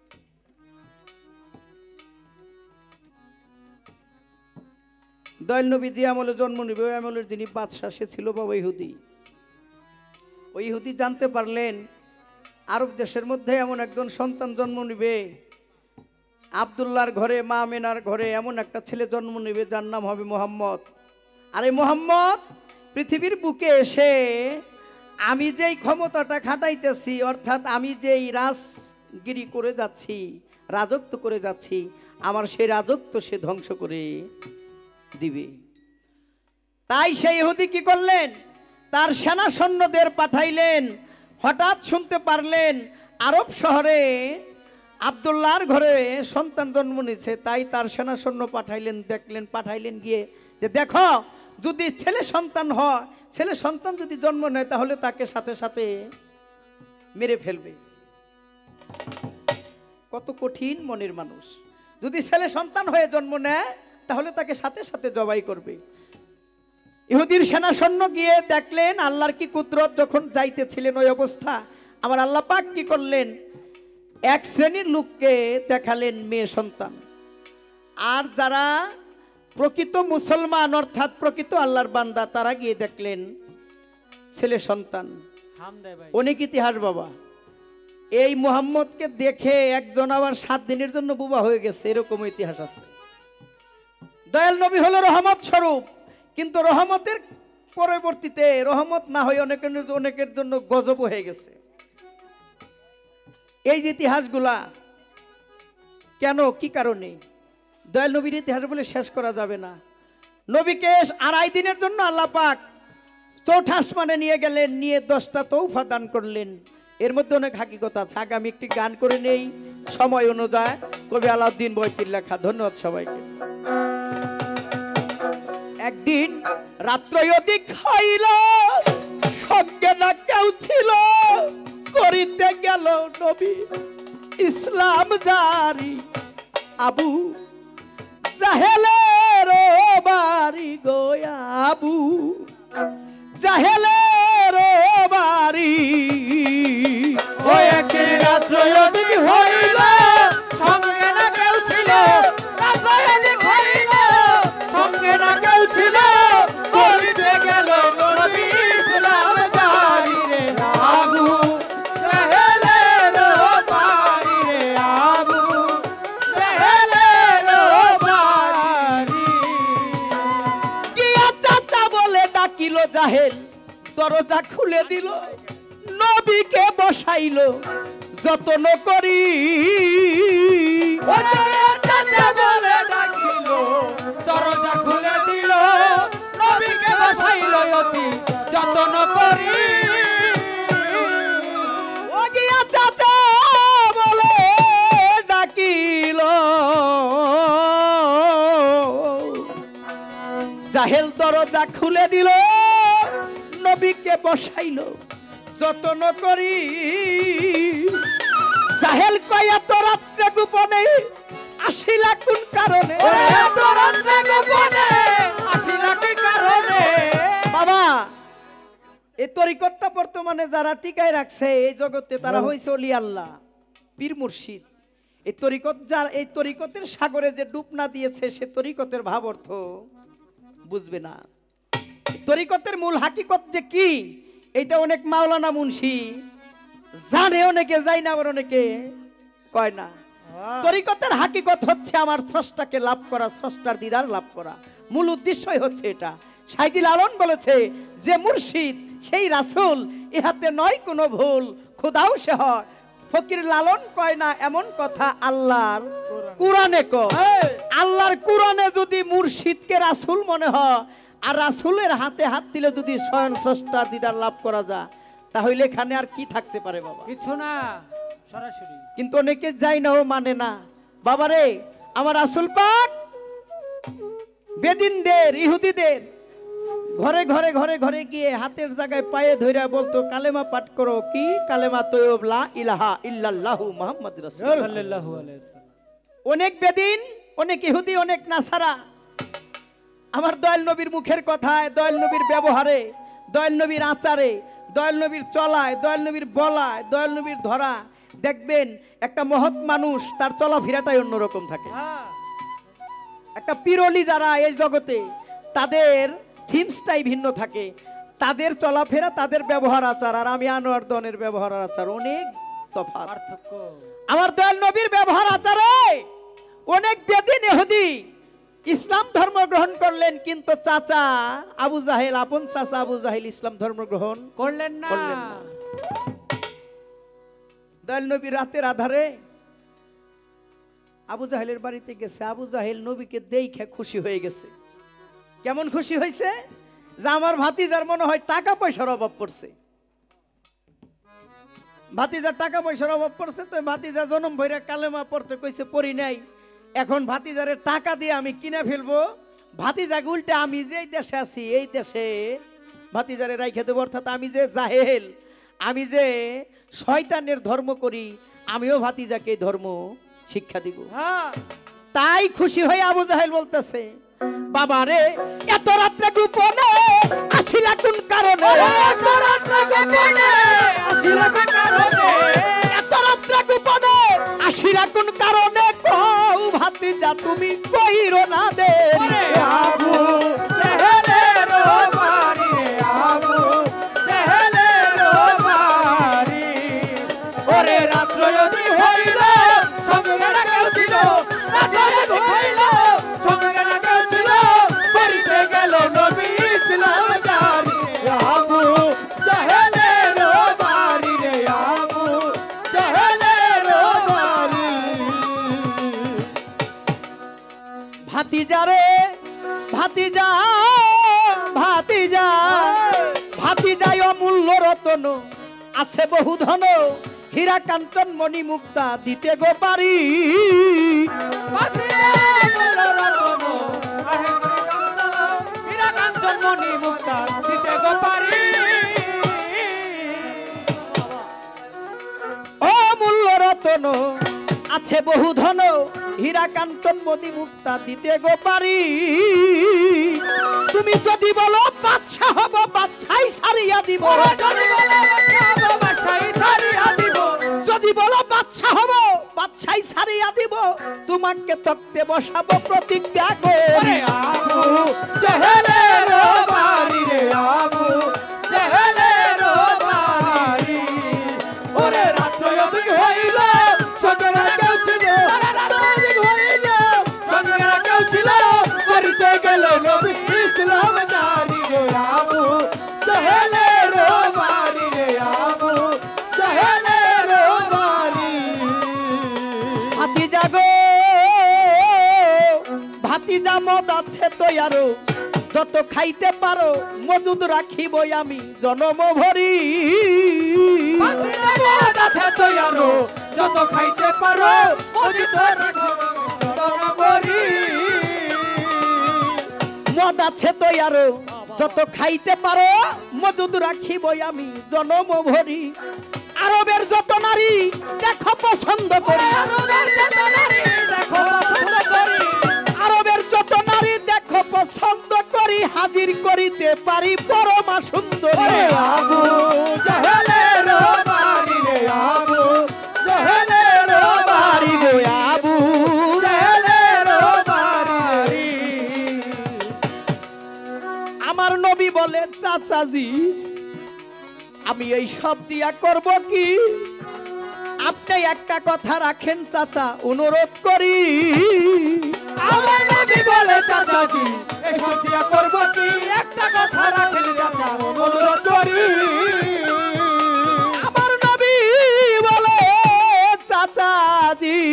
দয়াল নবী যে আমলে জন্ম নিবে, ওই আমলের যিনি বাদশাহ, সে ছিল বাবা ইহুদি। ওই ইহুদি জানতে পারলেন আরব দেশের মধ্যে এমন একজন সন্তান জন্ম নিবে, আব্দুল্লাহর ঘরে, মা আমেনার ঘরে এমন একটা ছেলে জন্ম নিবে যার নাম হবে মুহাম্মদ। আর এই মুহাম্মদ পৃথিবীর বুকে এসে আমি যেই ক্ষমতাটা খাটাইতেছি, অর্থাৎ আমি যেই রাজগিরি করে যাচ্ছি, রাজত্ব করে যাচ্ছি, আমার সেই রাজত্ব সে ধ্বংস করে দিবে। তাই সেই ইহুদি কি করলেন, তার সেনা সৈন্যদের পাঠাইলেন। হঠাৎ শুনতে পারলেন আরব শহরে আব্দুল্লাহর ঘরে সন্তান জন্ম নিয়েছে, তাই তার সেনা সৈন্য পাঠাইলেন, দেখলেন, পাঠাইলেন গিয়ে যে দেখো, যদি ছেলে সন্তান হয়, ছেলে সন্তান যদি জন্ম নেয়, তাহলে তাকে সাথে সাথে মেরে ফেলবে। কত কঠিন মনের মানুষ! যদি ছেলে সন্তান হয়ে জন্ম নেয়, তাহলে তাকে সাথে সাথে জবাই করবে। ইহুদির সেনা সৈন্য গিয়ে দেখলেন আল্লাহর কি কুদরত, যখন যাইতেছিলেন ওই অবস্থা, আমার আল্লাহ পাক কি করলেন, এক শ্রেণীর লোককে দেখালেন মেয়ে সন্তান, আর যারা প্রকৃত মুসলমান অর্থাৎ প্রকৃত আল্লাহর বান্দা, তারা গিয়ে দেখলেন ছেলে সন্তান। অনেক ইতিহাস বাবা। এই মুহাম্মদকে দেখে একজন আবার 7 দিনের জন্য বুবা হয়ে গেছে, এরকম ইতিহাস আছে। দয়াল নবী হলো রহমত স্বরূপ, কিন্তু রহমতের পরবর্তীতে রহমত না হয়ে অনেকের জন্য গজব হয়ে গেছে। এই যে ইতিহাসগুলা কেন কি কারণে, দয়াল নবীর ইতিহাস বলে শেষ করা যাবে না। নবীকে 2.5 দিনের জন্য আল্লাহ পাক চৌঠা আসমানে নিয়ে গেলেন, নিয়ে 10টা তৌফা দান করলেন। এর মধ্যে অনেক হাকিকত আছে। আগামী একটি গান করে নেই সময় অনুযায়ী, কবি আলাউদ্দিন বইতির লেখা। ধন্যবাদ সবাইকে। একদিন রাত্র অধিক হইল, সঙ্গে না কেউ ছিল, করিতে গেল নবী ইসলাম জারি। আবু জাহেলের বাড়ি গো, আবু জাহেলের বাড়ি। ও একদিন রাত্র অধিক হইল, সঙ্গে না কেউ ছিল, রাত্র অধিক হইল, সঙ্গে না কেউ ছিল, করিতে গেল নবী ইসলাম জারি রে। আবু জাহেলের বাড়ি রে, আবু জাহেলের বাড়ি। গিয়া চাচা বলে ডাকিল জাহেল, দরজা খুলে দিল, নবীকে বসাইল যতন করি। ও চাচা বলে ডাকিল, দরজা খুলে দিল, নবীকে বসাইল অতি যতন করি। ও গিয়া চাচা বলে ডাকিল, জাহেল দরজা খুলে দিল, নবীকে বসাইল যতন করি। জাহেল কয় এত রাত্রে গোপনে আসিলা কোন কারণে? ওরে এত রাত্রে গোপনে আসিলা কি কারণে? বাবা, এই তরিকতটা বর্তমানে যারা টিকায় রাখছে এই জগতে, তারা হইছে ওলি আল্লাহ, পীর মুর্শিদ। এই তরিকত যার, এই তরিকতের সাগরে যে ডুব না দিয়েছে, সে তরিকতের ভাব অর্থ বুঝবে না। তরিকতের মূল হাকিকত যে কি, এইটা অনেক মাওলানা মুন্সি জানে, অনেকে যায় না, আবার অনেকে কয় না। তরিকতের হাকিকত হচ্ছে আমার স্রষ্টাকে লাভ করা, স্রষ্টার দিদার লাভ করা। মূল উদ্দেশ্যই হচ্ছে এটা। সাইজি লালন বলেছে যে মুর্শিদ সেই রাসূল, ইহাতে নয় কোনো ভুল, খোদাও সে হয়। ফকির লালন কয় না এমন কথা আল্লাহর কুরআনে কয়। আল্লাহর কুরআনে যদি মুর্শিদকে রাসূল মনে হয়, আর রাসূলের হাতে হাত দিলে যদি স্বয়ং স্রষ্টার দিদার লাভ করা যায়, তাহলে এখানে আর কি থাকতে পারে বাবা? কিছু না, সরাসরি। কিন্তু অনেকে যায় না, ও মানে না। বাবারে, আমার রাসূল পাক বেদিনদের, ইহুদিদের ঘরে ঘরে ঘরে ঘরে গিয়ে হাতের জায়গায় পায়ে ধরে বলতো কালেমা পাঠ করো। কি কালেমা? তয়্যব লা ইলাহা ইল্লাল্লাহু মুহাম্মাদুর রাসূলুল্লাহ সাল্লাল্লাহু আলাইহি ওয়াসাল্লাম। অনেক বেদিন, অনেক ইহুদি, অনেক নাসারা আমার দয়াল নবীর মুখের কথায়, দয়াল নবীর ব্যবহারে, দয়াল নবীর আচারে, দয়াল নবীর চলায়, দয়াল নবীর বলায়, দয়াল নবীর ধরা, দেখবেন একটা মহৎ মানুষ তার চলাফেরাটাই অন্যরকম থাকে। একটা পিরলি যারা এই জগতে, তাদের থিমসটাই ভিন্ন থাকে, তাদের চলাফেরা, তাদের ব্যবহার আচার, আর আমি আনোয়ার দনের ব্যবহার আচার অনেক তফাৎ, পার্থক্য। আমার দয়াল নবীর ব্যবহার আচারে অনেক বেদিন ইহুদি ইসলাম ধর্ম গ্রহণ করলেন, কিন্তু চাচা আবু জাহেল, আপন চাচা আবু জাহেল ইসলাম ধর্ম গ্রহণ করলেন না। দয়াল নবী রাতের আধারে আবু জাহেলের বাড়িতে গেছে। আবু জাহেল নবীকে দেখে খুশি হয়ে গেছে। কেমন খুশি হয়েছে? যে আমার ভাতিজার মনে হয় টাকা পয়সার অভাব পড়ছে। ভাতিজার টাকা পয়সার অভাব পড়ছে, তো ভাতিজা জনম ভৈরা কালেমা পড়তে কইছে, পড়ি নাই। এখন ভাতিজারে টাকা দিয়ে আমি কিনে ফেলবো। ভাতিজাকে উল্টে আমি যে দেশে আছি, এই দেশে ভাতিজারে রাইখে দেবো। অর্থাৎ আমি যে জাহেল, আমি যে শয়তানের ধর্ম করি, আমিও ভাতিজাকে ধর্ম শিক্ষা দিব। তাই খুশি হয়ে আবু জাহেল বলতেছে, বাবা রে এত রাত্রে গোপনে আসিলা কোন কারণে? এত রাত্রে গোপনে আসিলা কোন কারণে? এত রাত্রে গোপনে আসিলা কোন কারণে? কও ভাতিজা তুমি কইরো না দে। আবু জাহেলের বাড়ি, আবু জাহেলের বাড়ি। ওরে রাত্র যদি হইল, সঙ্গে না কেউ ছিল, রাত্র যদি হইল, সঙ্গে না কেউ ছিল, করিতে গেল নবী ইসলাম জারি। আবু জাহেলের বাড়ি রে, আবু জাহেলের ভাতিজা রে ভাতিজা ভাতিজা ভাতিজায় অমূল্য রতন আছে বহু ধন হীরা কাঞ্চন মণি মুক্তা দিতে গো পারি অমূল্য রতন আছে বহু ধন হীরা কাঞ্চন মণি মুক্তা দিতে গো পারি তুমি যদি বলো বাদশা হব বাদশাই ছাড়িয়া দিব যদি বলো বাদশা হব বাদশাই ছাড়িয়া দিব তোমাকে তক্তে বসাবো প্রতিজ্ঞা করে ভাতিজা গো ভাতিজা মদ আছে তো আরো যত খাইতে পারো মজুদ রাখিব আমি জনম ভরি আছে তো আরো যত খাইতে পারো মজুদ মদ আছে তো আরো যত খাইতে পারো মজুদ রাখিব আমি জনম ভরি আরবের যত নারী দেখো পছন্দ করি আরবের যত নারী দেখো পছন্দ করি হাজির করিতে পারি পরমা সুন্দরী আবু জাহেলের বাড়ি রে আবু জাহেলের বাড়ি রে আবু জাহেলের বাড়ি আমার নবী বলে চাচাজি আমি এই সব দিয়া করব কি আপনি একটা কথা রাখেন চাচা অনুরোধ করি আমার নবী বলে চাচাজি এসব দিয়া করব কি একটা কথা রাখেন চাচা অনুরোধ করি আমার নবী বলে চাচাজি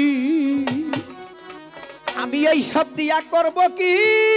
আমি এই সব দিয়া করব কি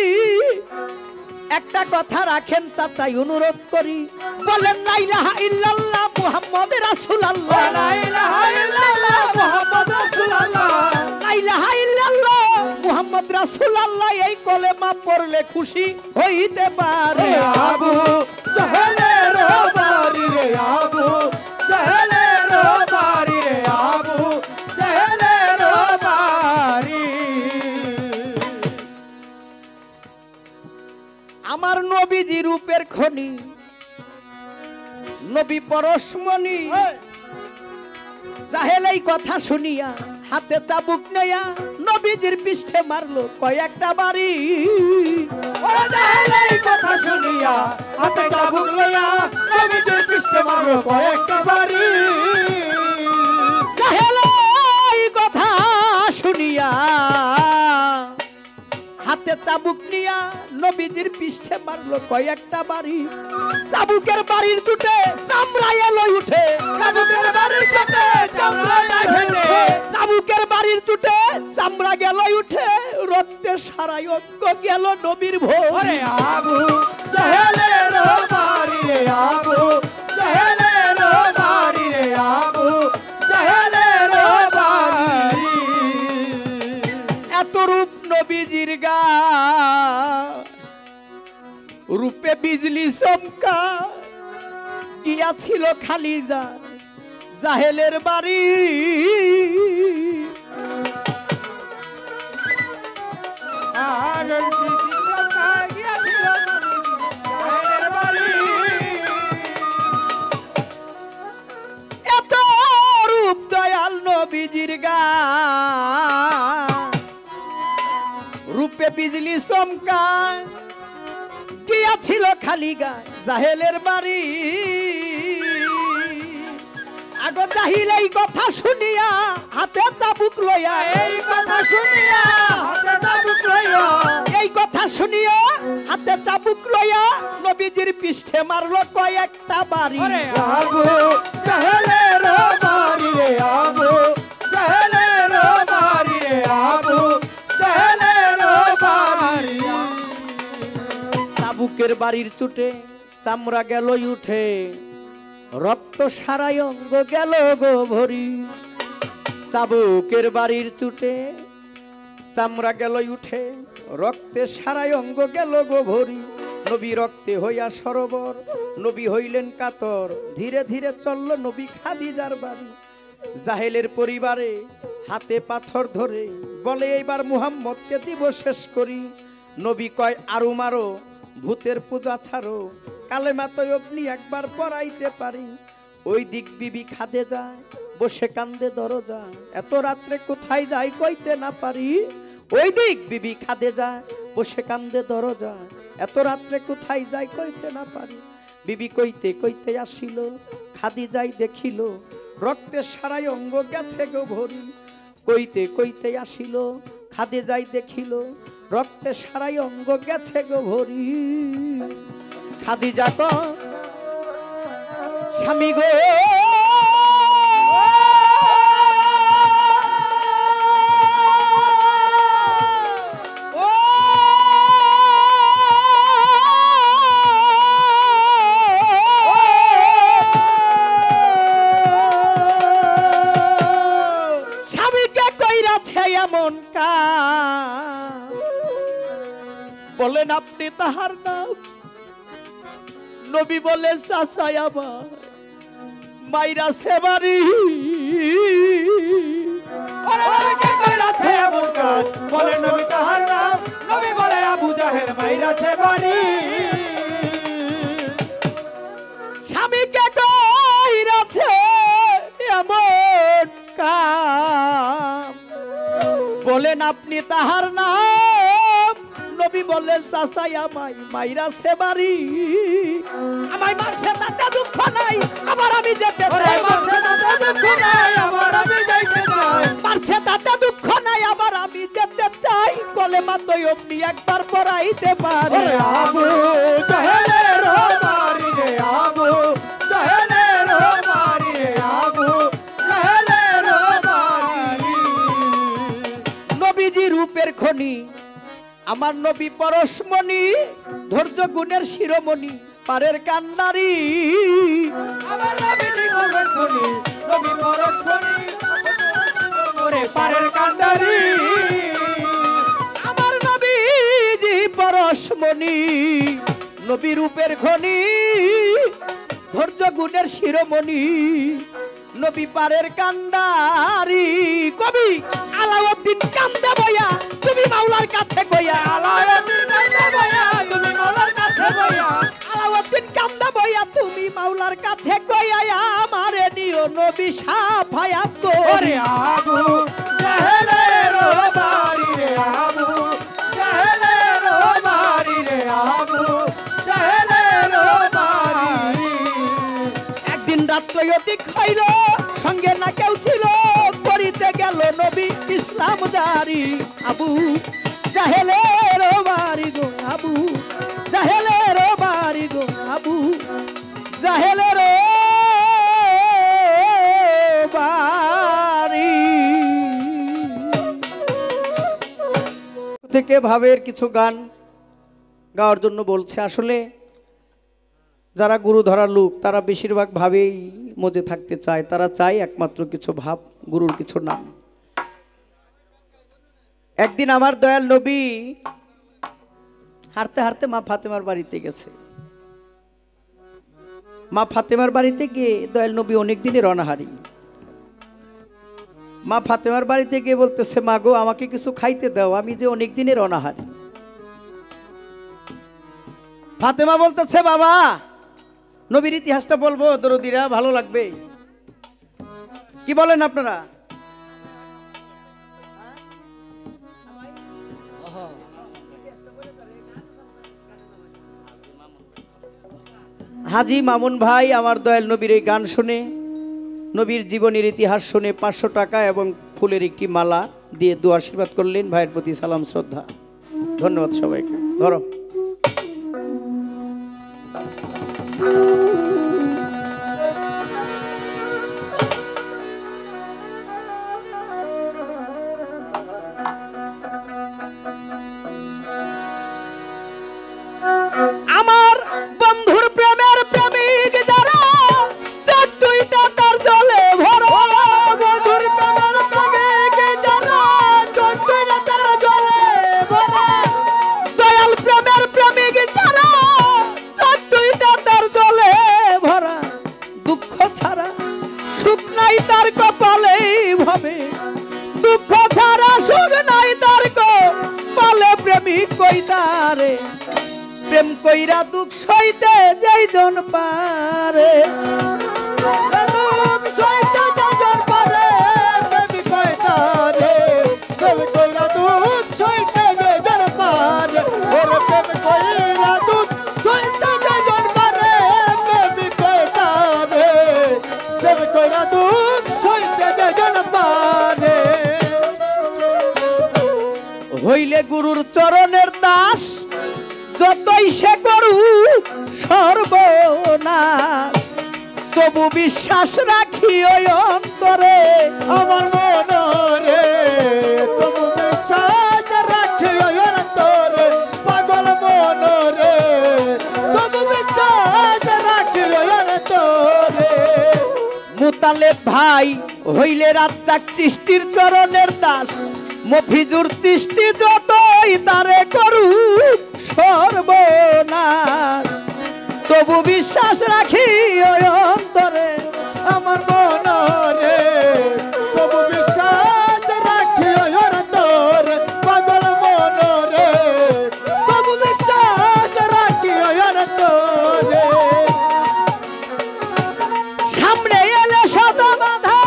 একটা কথা রাখেন চাচা অনুরোধ করি বলেন লা ইলাহা ইল্লাল্লাহ মুহাম্মদ রাসূলুল্লাহ লা ইলাহা ইল্লাল্লাহ মুহাম্মদ রাসূলুল্লাহ লা ইলাহা ইল্লাল্লাহ মুহাম্মদ রাসূলুল্লাহ এই কলেমা পড়লে খুশি হইতে পারে আবু জাহেলের বাড়ি রে আবু জাহেলের বাড়ি রে আবু জাহেলের বাড়ি আমার নবীজি রূপের খনি নবী পরশমণি জাহেল এই কথা শুনিয়া হাতে চাবুক নেয়া নবীজির পৃষ্ঠে মারলো কয়েকটা বাড়ি ওরে জাহেল এই কথা শুনিয়া হাতে চাবুক লইয়া নবীজির পৃষ্ঠে মারলো কয়েকটা বাড়ি জাহেল এই কথা শুনিয়া হাতে চাবুক নিয়া নবীজির পৃষ্ঠে মারলো কয়েকটা বাড়ি চাবুকের বাড়ির চুটে চামড়ায় এলো উঠে চাবুকের বাড়ির চোটে চামড়া ফেলে চাবুকের বাড়ির চুটে চামড়া গেল উঠে রক্তে সারাই অঙ্গ গেল নবীর ভোর ওরে আবু জাহেলের বাড়ি রে আবু জাহেলের বাড়ি রে আবু জাহেলের বাড়ি এত রূপ নবীজির গা রূপে বিজলি চমকা গিয়াছিল খালি যা জাহেলের বাড়ি আর চিত্রকা গিয়াছিল জাহেলের বাড়ি এত রূপ দয়াল নবীজির গা রূপে বিজলি চমকা গিয়াছিল খালি গায় জাহেলের বাড়ি আগো জাহিল এই কথা শুনিয়া হাতে চাবুক লইয়া এই কথা শুনিয়া হাতে চাবুক লইয়া এই কথা শুনিয়া হাতে চাবুক লইয়া নবীজির পৃষ্ঠে মারলো কয়েকটা বাড়ি ওরে আবু জাহেলের বাড়ি রে আবু জাহেলের বাড়ি রে আবু জাহেলের বাড়ির চুটে চামড়া গেল উঠে, রক্ত সারাই অঙ্গ গেল গো ভরি। চাবুকের বাড়ির চুটে চামড়া গেল উঠে, রক্তে সারাই অঙ্গ গেল গো ভরি। নবী রক্তে হইয়া সরোবর, নবী হইলেন কাতর, ধীরে ধীরে চলল নবী খাদিজার বাড়ি। জাহেলের পরিবারে হাতে পাথর ধরে বলে এইবার মুহাম্মদকে দিব শেষ করি। নবী কয় আরো মারো, ভূতের পূজা ছাড়ো, কালেমা তৈয়বনি একবার পড়াইতে পারি। ওই দিক বিবি খাদিজা বসে কান্দে দরজা, এত রাত্রে কোথায় যাই কইতে না পারি। ওই দিক বিবি খাদিজা বসে কান্দে দরজা, এত রাত্রে কোথায় যাই কইতে না পারি। বিবি কইতে কইতে আসিল, খাদিজাই দেখিল, রক্তে সারাই অঙ্গ গেছে গো ভরি। কইতে কইতে আসিল, খাদিজাই দেখিল, রক্তে সারাই অঙ্গ গেছে গো ভরি। খাদিজা তো স্বামী গো বলেন আপনি তাহার নাম। নবী বলে চাচাই আমার মাইরা সেবারি। বলেন নবী তাহার নাম, নবী বলে আবু জাহেল মাইরা সেবারি। স্বামীকে কইরাছে এমন কাম, বলেন আপনি তাহার নাম। নবী বলে চাচাই আমায় মাইরা সেবারি। আমায় মারছে তাতে দুঃখ নাই, আবার আমি যেতে চাই। মারছে তাতে দুঃখ নাই, আবার আমি যাইতে চাই। মারছে তাতে দুঃখ নাই, আবার আমি যেতে চাই। কলেমা তৈয়বনি একবার পড়াইতে পারি। আবু জাহেলের মারি রে, আবু জাহেলের মারি রে, আবু জাহেলের মারি। নবীজি রূপের খনি, আমার নবী পরশমণি, ধৈর্য গুণের শিরোমণি, পারের কান্নারি। আমার নবী জীবনের খনি, নবী পরশ খনি, ওরে পারের কান্ডারি। আমার নবীজি পরশমণি, নবী রূপের খনি, ধৈর্য গুণের শিরোমণি, নবী পারের কান্ডারি। কবি আলাউদ্দিন কান্দে বইয়া তুমি মাওলার কাছে কইয়া। আলাউদ্দিন কান্দে বইয়া তুমি মাওলার কাছে কইয়া। আলাউদ্দিন কান্দে বইয়া তুমি মাওলার কাছে কইয়া। আমারে নিও নবী সাফায়াত ওরে করি। আবু জাহেলের মারি রে, আবু জাহেলের মারি রে, আবু জাহেলের মারি। একদিন রাত্রে অধিক হইল, সঙ্গে না কেউ ছিল, করিতে গেল নবী ইসলাম জারি। আবু জাহেলের বাড়ি গো, আবু জাহেলের বাড়ি গো, আবু জাহেলের বাড়ি। থেকে ভাবের কিছু গান গাওয়ার জন্য বলছে। আসলে যারা গুরু ধরার লোক তারা বেশিরভাগ ভাবেই মজে থাকতে চায়, তারা চায় একমাত্র কিছু ভাব, গুরুর কিছু নাম। একদিন আমার দয়াল নবী হাঁটতে হাঁটতে মা ফাতেমার বাড়িতে গেছে। মা ফাতেমার বাড়িতে গিয়ে দয়াল নবী অনেক দিনের অনাহারী। মা ফাতেমার বাড়িতে গিয়ে বলতেছে, মা গো আমাকে কিছু খাইতে দাও, আমি যে অনেক দিনের অনাহারী। ফাতেমা বলতেছে, বাবা নবীর ইতিহাসটা বলবো, দরদিরা ভালো লাগবে, কি বলেন আপনারা? হাজি মামুন ভাই আমার দয়াল নবীর এই গান শুনে, নবীর জীবনের ইতিহাস শুনে 500 টাকা এবং ফুলের একটি মালা দিয়ে দোয়া আশীর্বাদ করলেন। ভাইয়ের প্রতি সালাম শ্রদ্ধা, ধন্যবাদ সবাইকে। ধরো। আমার পারে প্রেম কইরা দুঃখ সইতে যেইজন পারে দুঃখ সইতে যেজন পারে প্রেম কইতারে প্রেম কইরা দুঃখ সইতে যেজন পারে ওরে প্রেম কইরা দুঃখ সইতে যেজন পারে প্রেম কইতারে প্রেম কইরা দুঃখ সইতে যেজন পারে হইলে গুরুর চরণের দাস যতই সে করু সর্বনাশ তবু বিশ্বাস রাখি ওই অন্তরে আমার মনরে তবু বিশ্বাস রাখি ওই অন্তরে পাগল মনরে তবু বিশ্বাস রাখি ওই অন্তরে মুতালেব ভাই হইলে রাজ্জাক চিশতির চরণের দাস মফিজুর চিশতি যতই তারে করু সর্বনাশ তবু বিশ্বাস রাখি ওই অন্তরে আমার মনরে তবু বিশ্বাস রাখি ওই অন্তরে পাগল মনরে তবু বিশ্বাস রাখি ওই অন্তরে সামনে এলে শত বাধা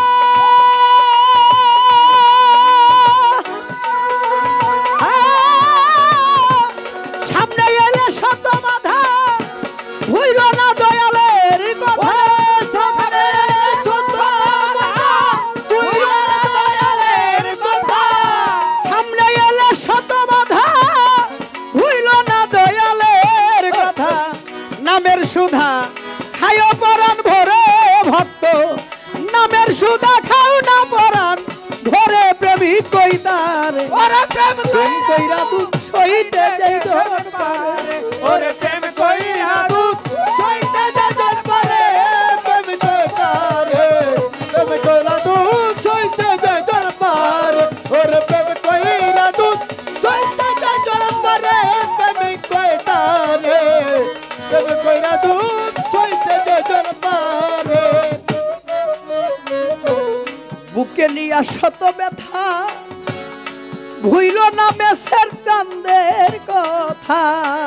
সামনে এলে শত বাধা ভুইল না দয়ালের কথা সামনে ছোট বাধা তুই দয়ালের কথা সামনে এলে শত বাধা ভুইল না দয়ালের কথা নামের সুধা খায় পরাণ ভরে ভক্ত নামের সুধা খাও না পরাণ ভরে প্রেমিক কইতার ওরে প্রেম কইরা দুঃখ সইতে যাই ধন পারে ওরে প্রেম কইরা দুঃখ সইতে যেজন পারে প্রেম কইতারে প্রেম কইরা দুঃখ সইতে যেজন পারে ওরে প্রেম কইরা দুঃখ সইতে যেজন পারে প্রেম কইতারে প্রেম কইরা দুঃখ সইতে যেজন পারে বুকে নিয়া শত ব্যথা ভুইল না মেসের চাঁদের কথা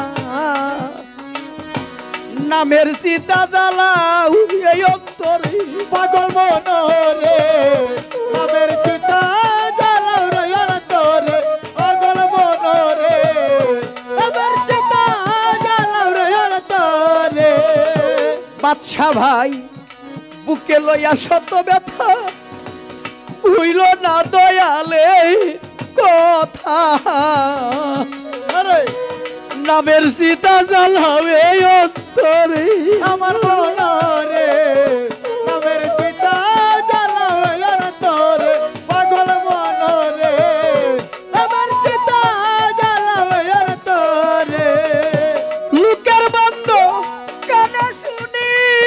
নামের চিতা জ্বালাও এই অন্তরে পাগল মনরে নামের চিতা জ্বালাও রে অন্তরে পাগল মনরে নামের চিতা জ্বালাও রে অন্তরে বাদশা ভাই বুকে লইয়া শত ব্যথা ভুইল না দয়ালে কথা আরে নামের চিতা জ্বালাও এই অন্তরে আমার মনরে নামের চিতা জ্বালাও রে অন্তরে পাগল মনরে নামের চিতা জ্বালাও রে অন্তরে লোকের বন্ধ কানে শুনি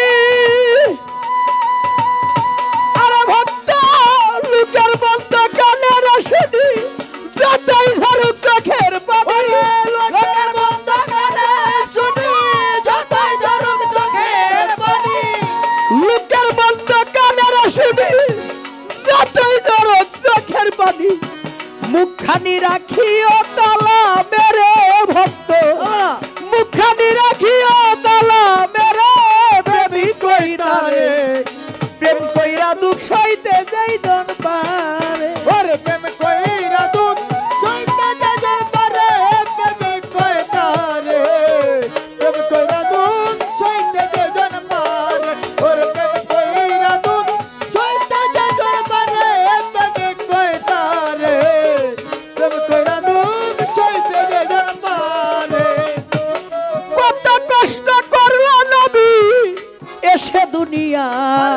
আরে ভক্ত লোকের বন্ধ কানে শুনি যতই ধরুক চোখের পানি লোকের বন্ধ কানে শুনি যতই ধরুক চোখের পানি লোকের বন্ধ কানে শুনি যতই ধরুক চোখের পানি মুখখানি রাখিও তালা মেরে ভক্ত মুখখানি রাখিও তালা মেরে প্রেমী কইতারে প্রেম কইরা দুঃখ সইতে যাই দন পারে ওরে প্রেম কইরা দুধ সইতে যেজন পারে প্রেম কইতারে প্রেম কইরা দুধ সইতে যেজন পারে ওরে প্রেম কইরা দুধ সইতে যেজন পারে প্রেম কইতারে প্রেম কইরা দুধ সইতে যেজন পারে কত কষ্ট করলো নবী এসে দুনিয়া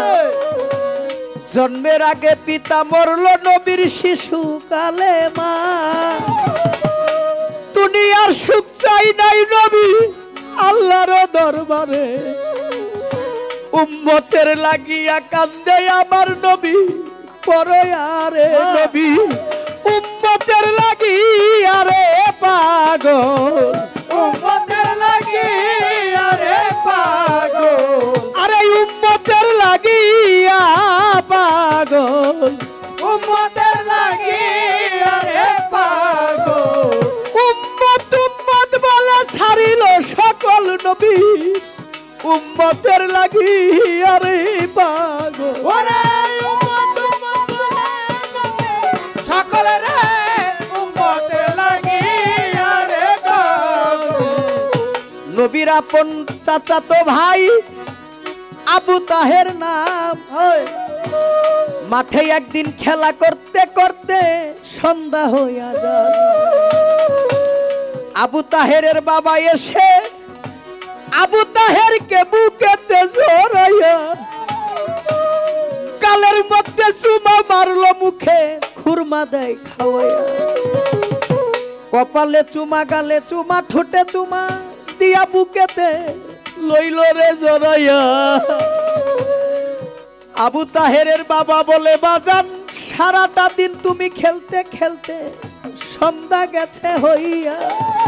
জন্মের আগে পিতা মরলো নবীর শিশু কালে মা দুনিয়ার সুখ চাই নাই নবী আল্লাহর দরবারে উম্মতের লাগিয়া কান্দে আমার নবী পরে আরে নবী উম্মতের লাগিয়া রে পাগল উম্মতের লাগি আরে পাগল আরে উম্মতের লাগিয়া পাগল উম্মতের লাগি আরে পাগল উম্মত উম্মত বলে নবী উম্মতের লাগি আরে পাগল ওরে উম্মত উম্মত বলে নবী সকলের উম্মতের লাগি আরে পাগল। নবীর আপন চাচাতো ভাই আবু তাহের নাম। মাঠে একদিন খেলা করতে করতে সন্ধ্যা হইয়া যায়। আবু তাহেরের বাবা এসে আবু তাহেরকে বুকেতে জড়াইয়া গালের মধ্যে চুমা মারলো, মুখে খুরমা দেয় খাওয়াইয়া। কপালে চুমা, গালে চুমা, ঠোঁটে চুমা দিয়া বুকেতে লইল রে জড়াইয়া। আবু তাহেরের বাবা বলে, বাজান সারাটা দিন তুমি খেলতে খেলতে সন্ধ্যা গেছে হইয়া,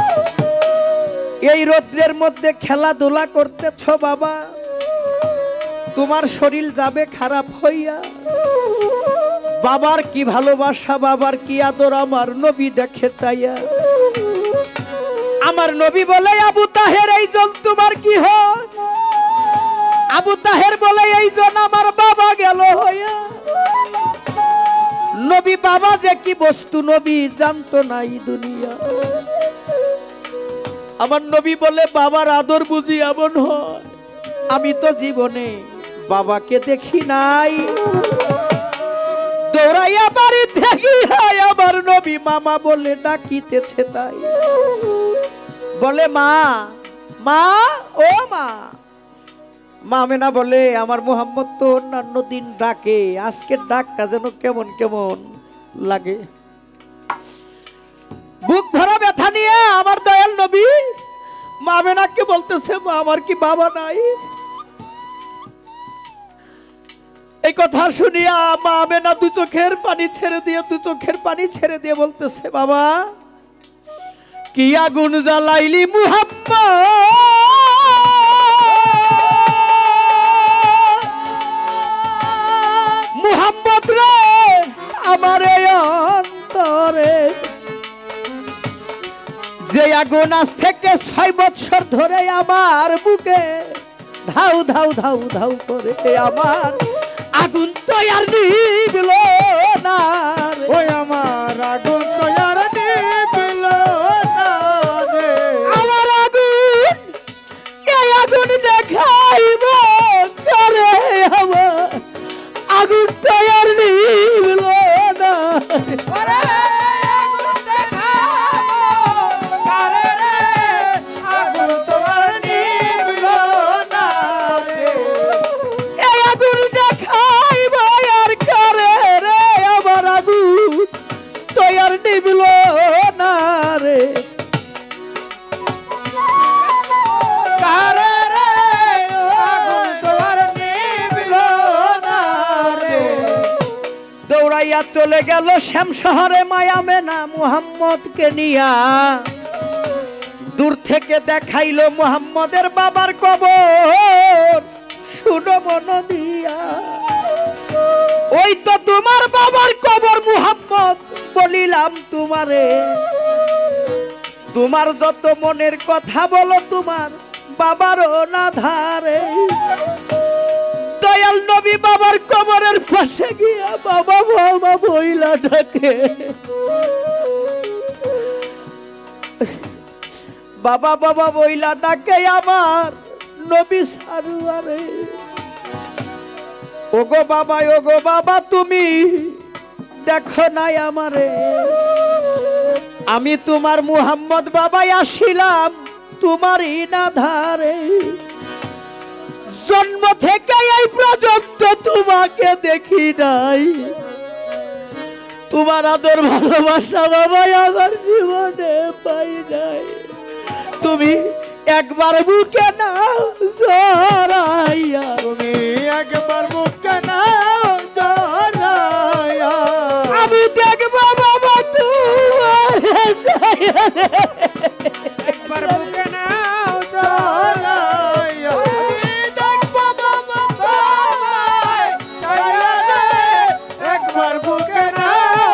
এই রৌদ্রের মধ্যে খেলাধুলা করতেছ বাবা, তোমার শরীর যাবে খারাপ হইয়া। বাবার কি ভালোবাসা, বাবার কি আদর আমার নবী দেখে চাইয়া। আমার নবী বলে, আবু তাহের এই জন তোমার কি হয়? আবু তাহের বলে, এই জন আমার বাবা গেল হইয়া। নবী বাবা যে কি বস্তু নবী জানতো না এই দুনিয়া। আমার নবী বলে, বাবার আদর বুঝি এমন হয়? আমি তো জীবনে বাবাকে দেখি নাই। দৌড়াইয়া বাড়ি দেখি আমার নবী মামা বলে ডাকিতেছে, তাই বলে, মা মা ও মা। মা মেনা বলে, আমার মোহাম্মদ তো অন্যান্য দিন ডাকে, আজকের ডাকটা যেন কেমন কেমন লাগে। বুক ভরা ব্যথা নিয়ে আমার দয়াল নবী মা মেনাকে বলতেছে, মা আমার কি বাবা নাই? এই কথা শুনিয়া মা মেনা দু চোখের পানি ছেড়ে দিয়ে বলতেছে, বাবা কি আগুন জ্বালাইলি মুহাম্মদ রে আমার এই অন্তরে, যে আগুন আজ থেকে 6 বছর ধরে আমার বুকে ধাউ ধাউ ধাউ ধাউ করে, আমার আগুন তো আর নিবিল না। ওই আমার আগুন তো আর নিবিল না রে। আমার আগুন, এই আগুন দেখাইব করে, আমার আগুন তো আর নিবিল না। ওরে আগুন দেখাবো কারে রে, আগুন তো আর নিবিল না রে। এই আগুন দেখাইব আর করে রে, আমার আগুন তো আর নিবিল না রে। কারে রে, আগুন তো আর নিবিল না রে। দৌড়াইয়া চলে গেল শ্যাম শহরে মায়া মেনা মুহাম্মদকে নিয়া। দূর থেকে দেখাইলো মুহাম্মদের বাবার কবর, শুনো মন দিয়া। ওই তো তোমার বাবার কবর মুহাম্মদ, বলিলাম তোমারে। তোমার যত মনের কথা বলো, তোমার বাবারও না ধারে। দয়াল নবী বাবার কবরের পাশে গিয়া বাবা বাবা বইলা ডাকে, বাবা বাবা বইলা ডাকে আমার নবী সারুয়ারে। ওগো বাবা তুমি দেখো নাই আমারে, আমি তোমার মুহাম্মদ বাবাই আসিলাম তোমারই না ধারে। জন্ম থেকে এই পর্যন্ত তোমাকে দেখি নাই, তোমার আদর ভালোবাসা বাবাই আমার জীবনে পাই নাই। তুমি একবার বুকে নাও জড়াইয়া, তুমি একবার মুখে নাও জড়াইয়া, আমি দেখবো বাবা তোমার। একবার মুখে নাও জড়াইয়া, আমি দেখবো বাবা তোমায় চাইয়া রে। একবার মুখে নাও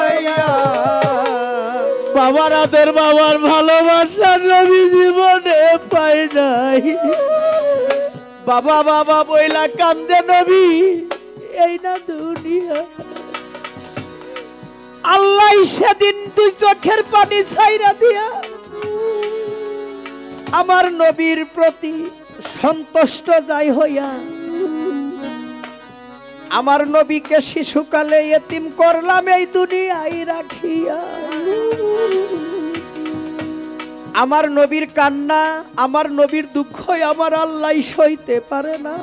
জড়াইয়া। বাবার আদর বাবার ভালোবাসা নবী জীবনে পাই নাই। বাবা বাবা বইলা কান্দে নবী, এই না দুনিয়া। আল্লাহ সেদিন দুই চোখের পানি ছাইরা দিয়া আমার নবীর প্রতি সন্তুষ্ট যাই হইয়া আমার নবীকে শিশুকালে এতিম করলাম এই দুনিয়ায় রাখিয়া। আমার নবীর কান্না, আমার নবীর দুঃখ আমার আল্লাহ সইতে পারে না।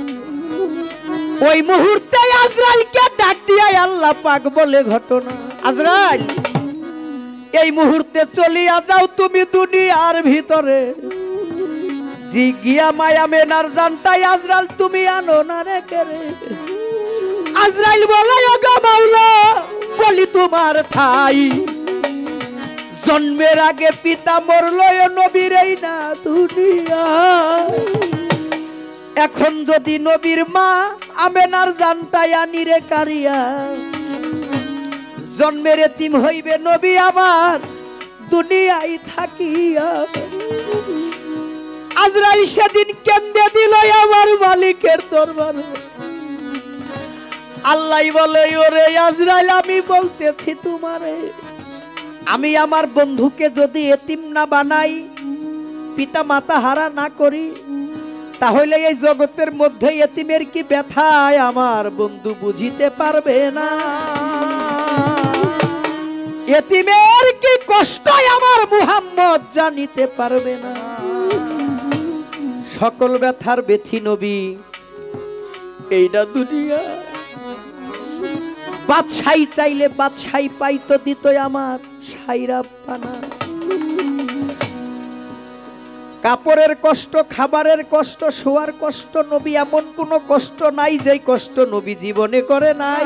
ওই মুহূর্তে আজরাইলকে ডাক দিয়া আল্লাহ পাক বলে, ঘটনা আজরাইল, এই মুহূর্তে চলিয়া যাও তুমি দুনিয়ার ভিতরে। জি গিয়া মায়া মেনার জানটাই আজরাইল তুমি আনো না রে কেরে। আজরাইল বলে, ওগো মাওলা, বলি তোমার ঠাই, জন্মের আগে পিতা মরল নবীর এই না দুনিয়া। এখন যদি নবীর মা আমেনার জানটাই আনি রে কারিয়া, জন্মের এতিম হইবে নবী আমার দুনিয়ায় থাকিয়া। আজরাইল সেদিন কেন্দে দিল আমার মালিকের দরবারে। আল্লাহ বলে, ওরে আজরাইল, আমি বলতেছি তোমারে, আমি আমার বন্ধুকে যদি এতিম না বানাই, পিতা মাতা হারা না করি, তাহলে এই জগতের মধ্যে এতিমের কি ব্যথায় আমার বন্ধু বুঝিতে পারবে না। এতিমের কি কষ্ট আমার মুহাম্মদ জানিতে পারবে না। সকল ব্যথার ব্যথি নবী এইটা দুনিয়া। বাদশাহী চাইলে বাদশাহী পাইতো, দিত আমার সাইরা পানা। কাপড়ের কষ্ট, খাবারের কষ্ট, শোয়ার কষ্ট, নবী এমন কোনো কষ্ট নাই যে কষ্ট নবী জীবনে করে নাই।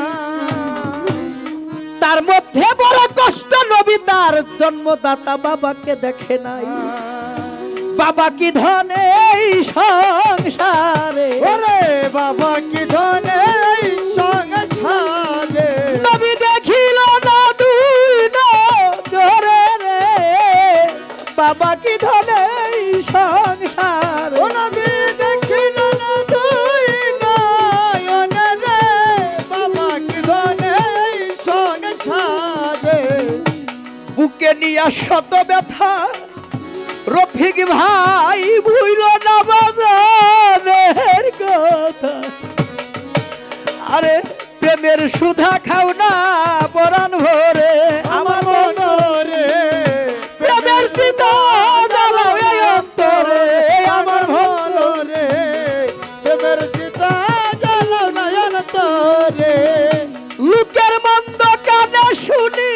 তার মধ্যে বড় কষ্ট নবী তার জন্মদাতা বাবাকে দেখে নাই। বাবা কি ধনে এই সংসারে, ওরে বাবা কি ধনে এই সংসারে, নবী দেখিল না দুই নজরে রে। বাবা কি ধনে এই সংসারে, ও নবী দেখিল না দুই নয়নে রে। বাবা কি ধনে এই সংসারে, বুকে নিয়া শত ব্যথা রফিক ভাই ভুইল না বাজানের কথা। আরে প্রেমের সুধা খাও না পরাণ ভরে আমার মনরে, প্রেমের চিতা জ্বালাও এই অন্তরে আমার মনরে, প্রেমের চিতা জ্বালাও নয়ন তরে। লোকের মন্দ কানে শুনি,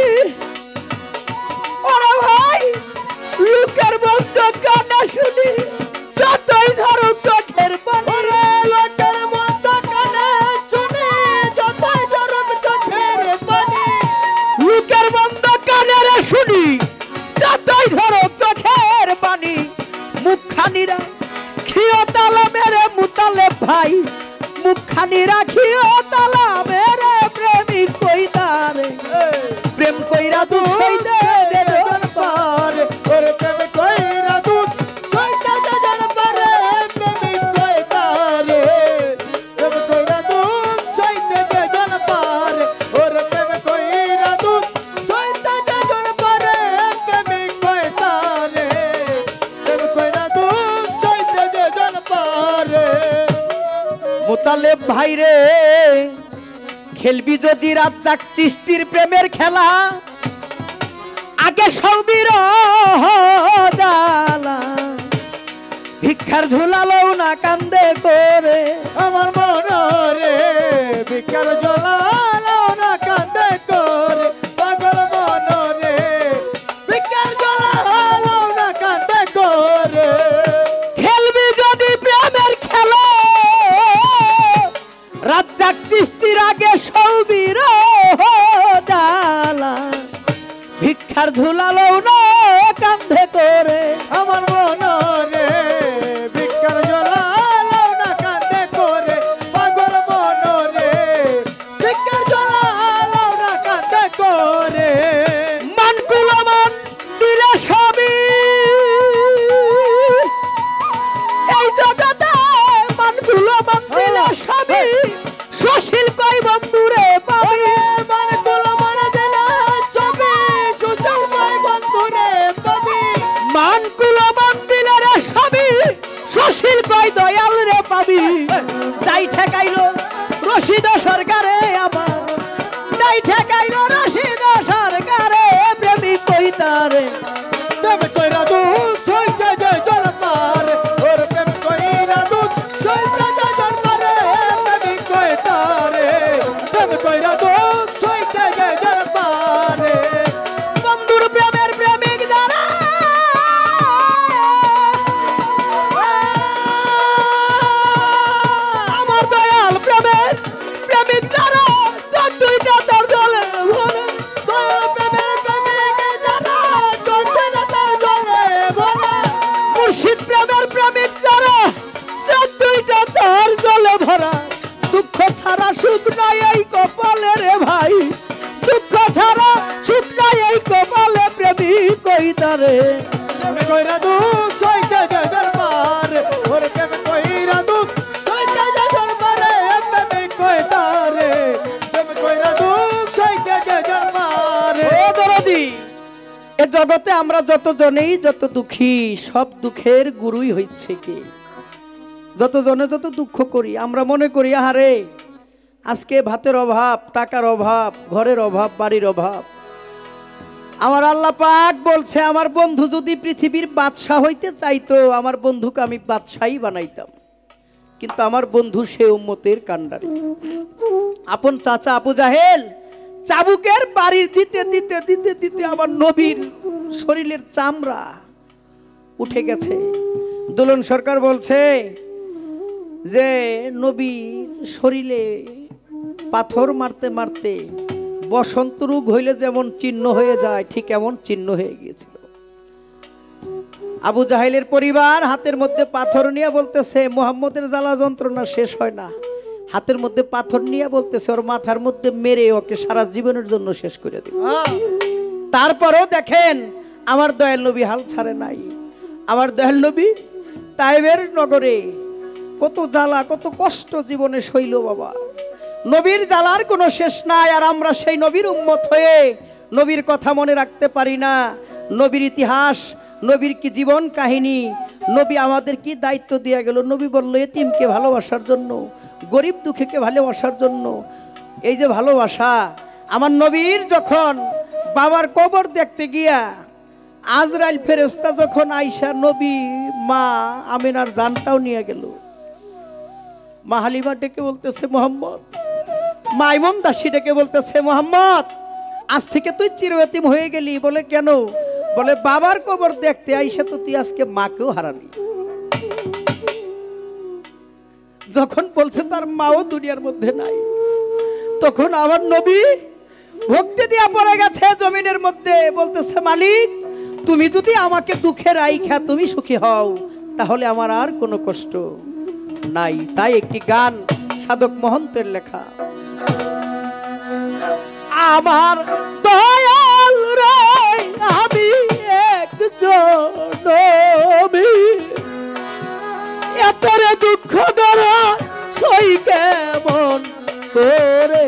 ওরে ভাই লোকের মন্দ কানে শুনি, যতই ধরো চোখের পানি। ওরে লোকের মন্দ কানে শুনি, যতই ধরুক চোখের পানি। লোকের মন্দ কানে রে শুনি, যতই ধরো চোখের পানি। মুখখানি রাখিও তালা মেরে মুতালে ভাই, মুখখানি রাখিও তালা মেরে প্রেমিক কইতারে। প্রেম কইরা দুঃখ হইতে দেজন পারে, ওরে প্রেম কইরা দুধ সইতে যেজন পারে। প্রেমিক কইতারে, প্রেম কইরা দুধ সইতে যেজন পারে। ওরে প্রেম কইরা দুধ সইতে যেজন পারে। প্রেমিক কইতারে, প্রেম কইরা দুধ সইতে যেজন পারে। মোতালেব ভাই রে, খেলবি যদি রাত তাক চিস্তির প্রেমের খেলা, আগে সৌবির জালা। ভিক্ষার ঝুলালো না কান্দে করে, আমার মনরে ভিক্ষার জ্বলালো না কান্দে করে। পাগল মনরে ভিক্ষার জ্বলালো না কান্দে করে। খেলবি যদি প্রেমের খেলা, রাত তাক চিস্তির আগে সৌবির জালা। ভিক্ষার ঝুলালো না কান্দে করে, আমার মনরে ভিক্ষার জ্বলালো না কান্দে করে। পাগল মনরে ভিক্ষার জ্বলালো না কান্দে করে। মানকুল মান দিলে সবই আমার নাই ঠেকাইল রশিদ সরকারে প্রেমিক কইতারে প্রেম কইরা দুঃখ সইতে যে জল পার ওর প্রেম কইরা দুঃখ সইতে যে জল পারে প্রেমিক কইতারে প্রেম কইরা দুঃখ সইতে যে জল পারে বন্ধুর প্রেমের প্রেমিক যারা আমার দয়াল প্রেমের প্রেমিক যারা চোখ দুইটা তার জলে ভরে দয়াল প্রেমের প্রেমিক যারা চোখ দুইটা তার জলে ভরে মুর্শিদ প্রেমের প্রেমিক যারা চোখ দুইটা তার জলে ভরা দুঃখ ছাড়া সুখ নাই এই কপালে রে ভাই দুঃখ ছাড়া সুখ নাই এই কপালে প্রেমিক কইতারে প্রেম কইরা দুঃখ সইতে যে জল পার ওর প্রেম কইরা দুঃখ সইতে যে জল পারে প্রেমিক কইতারে প্রেম কইরা দুঃখ সইতে যে জল পারে ও দরদি এ জগতে আমরা যতজনেই যত দুঃখী সব দুঃখের গুরুই হচ্ছে কি যতজনে যত দুঃখ করি আমরা মনে করি আহারে আজকে ভাতের অভাব টাকার অভাব ঘরের অভাব বাড়ির অভাব আমার আল্লাহ পাক বলছে আমার বন্ধু যদি পৃথিবীর বাদশা হইতে চাইতো আমার বন্ধুকে আমি বাদশাহী বানাইতাম কিন্তু আমার বন্ধু সে উম্মতের কান্ডারি আপন চাচা আবু জাহেল চাবুকের বাড়ির দিতে দিতে দিতে দিতে আমার নবীর শরীরের চামড়া উঠে গেছে দোলন সরকার বলছে যে নবীর শরীরে পাথর মারতে মারতে বসন্ত রোগ হইলে যেমন চিহ্ন হয়ে যায় ঠিক এমন চিহ্ন হয়ে গিয়েছিল আবু জাহেলের পরিবার হাতের মধ্যে পাথর নিয়ে বলতেছে মুহাম্মদের জ্বালা যন্ত্রণা শেষ হয় না হাতের মধ্যে পাথর নিয়ে বলতেছে ওর মাথার মধ্যে মেরে ওকে সারা জীবনের জন্য শেষ করে দিবে তারপরেও দেখেন আমার দয়াল নবী হাল ছাড়ে নাই আমার দয়াল নবী তাইবের নগরে কত জ্বালা কত কষ্ট জীবনে সইল বাবা নবীর জ্বালার কোনো শেষ নাই আর আমরা সেই নবীর উম্মত হয়ে নবীর কথা মনে রাখতে পারি না নবীর ইতিহাস নবীর কি জীবন কাহিনী নবী আমাদের কি দায়িত্ব দিয়ে গেল নবী বলল এতিমকে ভালোবাসার জন্য গরিব দুঃখীকে ভালোবাসার জন্য এই যে ভালোবাসা আমার নবীর যখন বাবার কবর দেখতে গিয়া আজরাইল ফেরেশতা যখন আইসা নবী মা আমিনার জানটাও নিয়ে গেল মা হালিমা ডেকে বলতেছে মোহাম্মদ মা ইমাম দাসী ডেকে বলতেছে মোহাম্মদ আজ থেকে তুই চিরয়তীম হয়ে গেলি বলে কেন বলে বাবার কবর দেখতে আইসা তো তুই আজকে মাকেও হারালি যখন বলছে তার মাও দুনিয়ার মধ্যে নাই তখন আমার নবী ভক্তি দিয়া পড়ে গেছে জমিনের মধ্যে বলতেছে মালিক তুমি যদি আমাকে দুঃখে রাইখা তুমি সুখী হও তাহলে আমার আর কোনো কষ্ট নাই তাই একটি গান সাধক মহন্তের লেখা আমার দয়াল রে আমি একজন নবী এতরে দুঃখ দ্বারা সই কেমন করে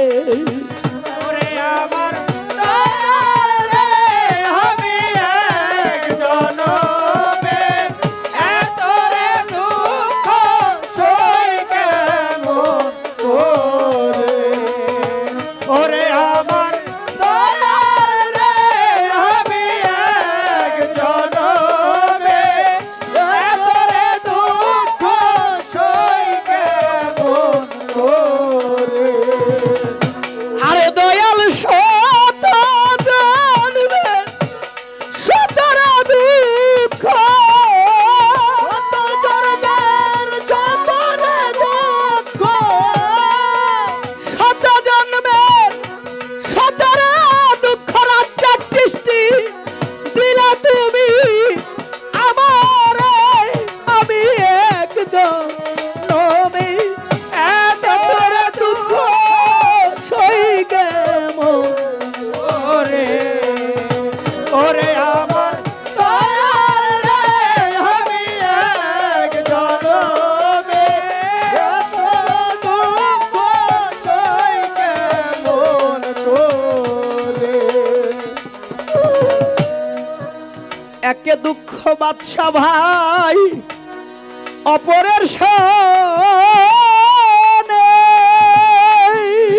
আমার দয়াল রে আমি একজন এত রে দুঃখ সই কেমন করে ওরে আমার দয়াল রে আমি একজন এত রে দুঃখ সই কেমন করে আরে দয়াল শত জানবে শতরা দুঃখ শত জন্মের শতরে দুঃখ শত জন্মের শতরা দুঃখ রাজ্জাক কৃষ্টি দিলা তুমি আমার আমি একজন নবী এত রে দুঃখ সই কেমন ওরে ওরে আমার দয়াল রে আমি একজন এত দুঃখ সই কেমন করে একে দুঃখ বাদশা ভাই অপরের সনে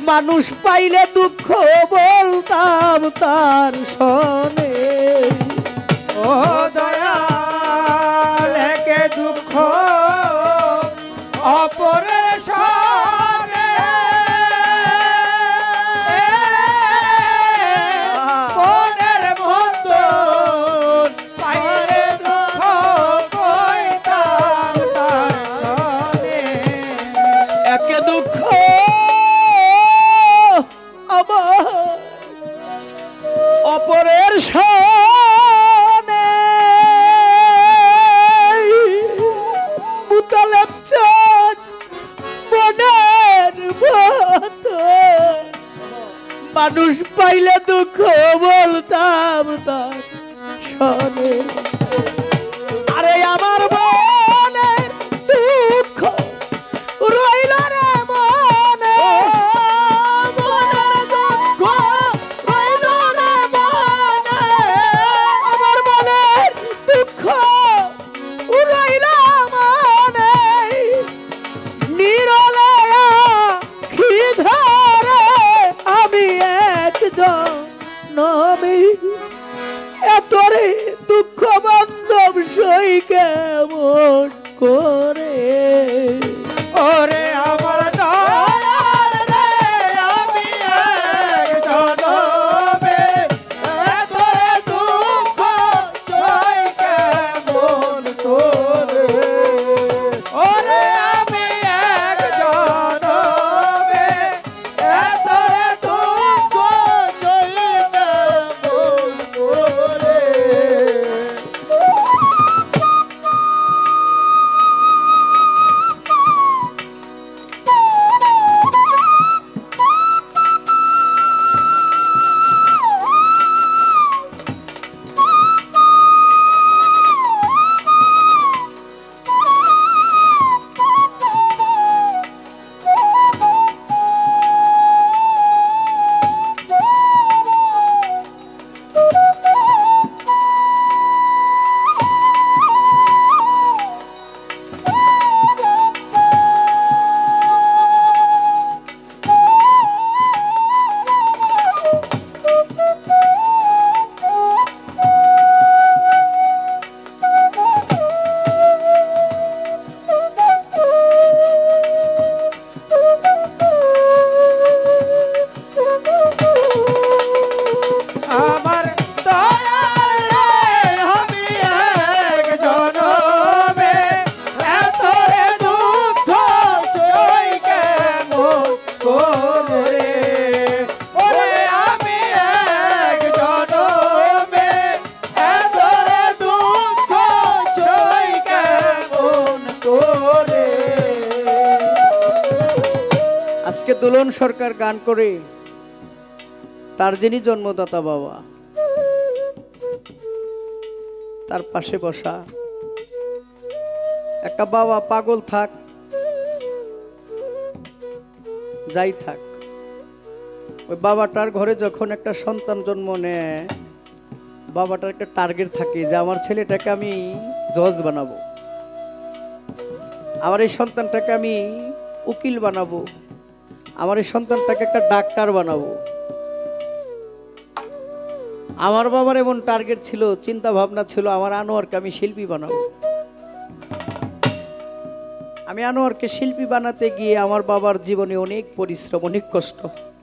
মানুষ পাইলে দুঃখ বলতাম তার সনে। ও দয়াল একে দুঃখ অপরের সনে, মনের মতন পাইলে দুঃখ কইতাম তার সনে। একে দুঃখ আমার অপরের সনে। মুতালেব চাঁদ মনের মতো মানুষ পাইলে দুঃখ বলতাম তার সনে। আরে আমার মনের দুঃখ রইল রে মনে, মনের দুঃখ রইল রে মনে, আমার মনের দুঃখ রইল মনে। নিরলে আখি ধরে আমি একজন নবী, এতরে দুঃখ বান্ধব সই কেমন করে। ওরে আমার দয়াল রে আমি একজন নবী, এতরে দুঃখ সই কেমন করে। ওরে আমি একজন নবী, এতরে দুঃখ সই কেমন করে। আমার দয়াল রে আমি একজন নবী, এতরে দুঃখ সই কেমন করে। ওরে আমি একজন নবী, এতরে দুঃখ সই কেমন করে। আজকে দোলন সরকার গান করে তার যিনি জন্মদাতা বাবা, তার পাশে বসা একটা বাবা, পাগল থাক যাই থাক, ওই বাবাটার ঘরে যখন একটা সন্তান জন্ম নেয়, বাবাটার একটা টার্গেট থাকে যে আমার ছেলেটাকে আমি জজ বানাবো, আমার এই সন্তানটাকে আমি উকিল বানাবো, আমার এই সন্তানটাকে একটা ডাক্তার বানাবো। আমার বাবার এমন টার্গেট ছিল, চিন্তা ভাবনা ছিল, আমার আনোয়ারকে আমি শিল্পী বানাবো। আমি আনোয়ারকে শিল্পী বানাতে গিয়ে আমার বাবার জীবনে অনেক পরিশ্রম, অনেক কষ্ট,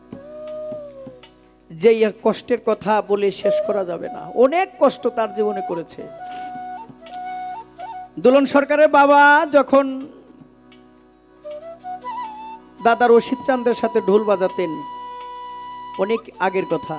যে কষ্টের কথা বলে শেষ করা যাবে না। অনেক কষ্ট তার জীবনে করেছে। দোলন সরকারের বাবা যখন দাদা রশিদ চাঁদের সাথে ঢোল বাজাতেন, অনেক আগের কথা,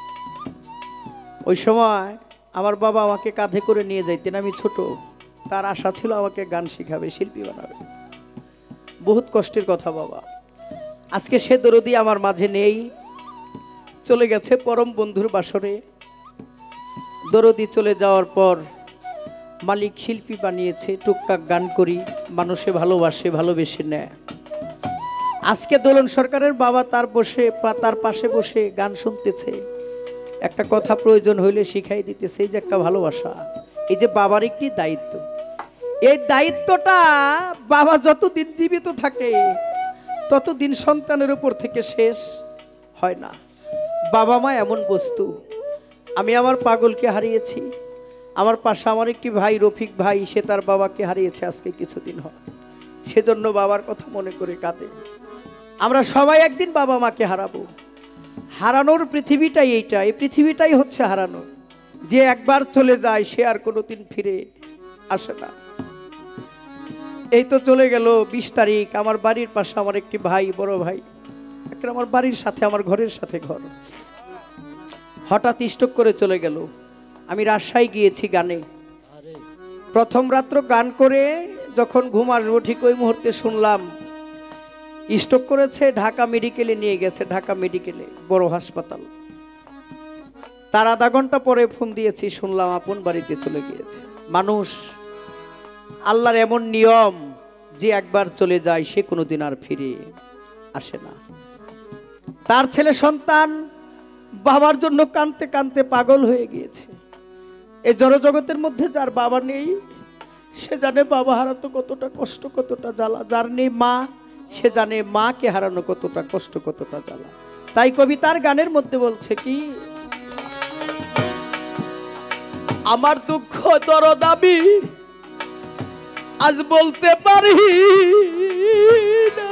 ওই সময় আমার বাবা আমাকে কাঁধে করে নিয়ে যাইতেন, আমি ছোট, তার আশা ছিল আমাকে গান শিখাবে, শিল্পী বানাবে। বহুত কষ্টের কথা বাবা। আজকে সে দরদি আমার মাঝে নেই, চলে গেছে পরম বন্ধুর বাসরে। দরদি চলে যাওয়ার পর মালিক শিল্পী বানিয়েছে, টুকটাক গান করি, মানুষে ভালোবাসে, ভালোবেসে নেয়। আজকে দোলন সরকারের বাবা তার পাশে বসে গান শুনতেছে, একটা কথা প্রয়োজন হইলে শিখাই দিতেছে। এই যে একটা ভালোবাসা, এই যে বাবার একটি দায়িত্ব, এই দায়িত্বটা বাবা যতদিন জীবিত থাকে ততদিন সন্তানের উপর থেকে শেষ হয় না। বাবা মা এমন বস্তু, আমি আমার পাগলকে হারিয়েছি, আমার পাশে আমার একটি ভাই রফিক ভাই, সে তার বাবাকে হারিয়েছে আজকে কিছুদিন হয়, সেজন্য বাবার কথা মনে করে কাঁদে। আমরা সবাই একদিন বাবা মাকে হারাবো। হারানোর পৃথিবীটাই এইটা, এই পৃথিবীটাই হচ্ছে হারানো। যে একবার চলে যায় সে আর কোনোদিন ফিরে আসে না। এই তো চলে গেল 20 তারিখ, আমার বাড়ির পাশে আমার একটি ভাই, বড় ভাই, আমার বাড়ির সাথে, আমার ঘরের সাথে ঘর, হঠাৎ স্ট্রোক করে চলে গেল। আমি রাজশাহী গিয়েছি গানে, প্রথম রাত্র গান করে যখন ঘুম আসবো ঠিক ওই মুহূর্তে শুনলাম স্ট্রোক করেছে, ঢাকা মেডিকেলে নিয়ে গেছে, ঢাকা মেডিকেলে বড় হাসপাতাল। তার আধা ঘন্টা পরে ফোন দিয়েছি, শুনলাম আপন বাড়িতে চলে গিয়েছে। মানুষ, আল্লাহর এমন নিয়ম যে একবার চলে যায় সে কোনোদিন আর ফিরে আসে না। তার ছেলে সন্তান বাবার জন্য কাঁদতে কাঁদতে পাগল হয়ে গিয়েছে। এই জড়জগতের মধ্যে যার বাবা নেই সে জানে বাবা হারানো কতটা কষ্ট, কতটা জ্বালা। যার নেই মা সে জানে মাকে হারানো কতটা কষ্ট, কতটা জ্বালা। তাই কবিতার গানের মধ্যে বলছে কি, আমার দুঃখ দরদ আমি আজ বলতে পারি না,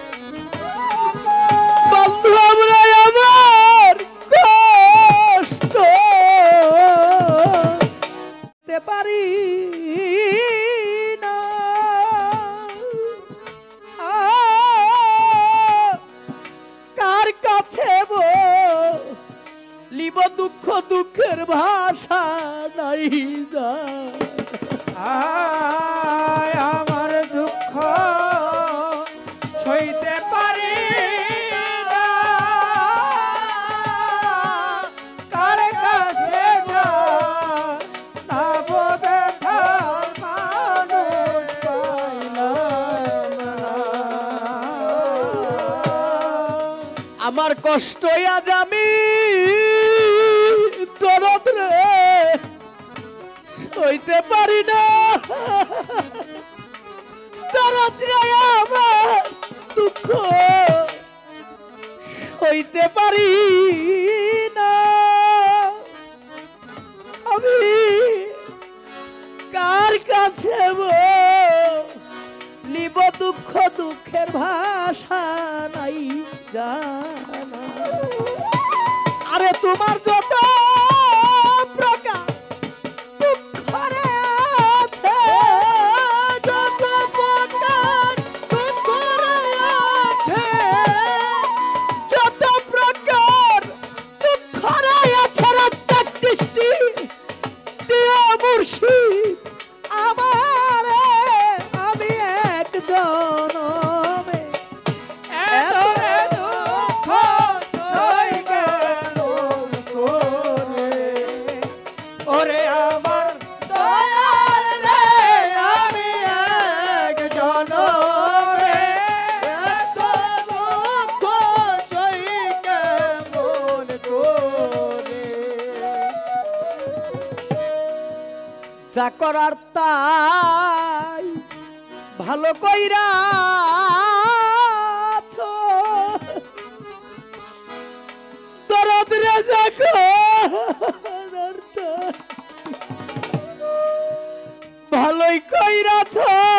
বন্ধু আমরা আমার কষ্ট বলতে পারি না। কার কাছে লিব দুঃখ, দুঃখের ভাষা নাই যা। আমার দুঃখ সইতে পারি না, কার কাছে যাবো ব্যথার মানুষ পাইলাম না। আমার কষ্টই আজ আমি দরদ রে সইতে পারি না, দরদ রে আমার দুঃখ সইতে পারি না। আমি কার কাছে নিব দুঃখ, দুঃখের ভাষা নাই জানা। আরে তোমার যত প্রকার দুঃখ রে আছে, যত প্রকার দুঃখ রে আছে, যত প্রকার দুঃখ রে আছে, রাজ্জাক চিশতি দিয়া মুর্শিদ আমারে, আমি এক জনমে ওরে আমার দয়াল রে, আমি এক জনমে এত দুঃখ সই কেমন করে। যা করার তাই ভালো কইরা দরদ রে যা করার তাই ভালোই কইরাছ।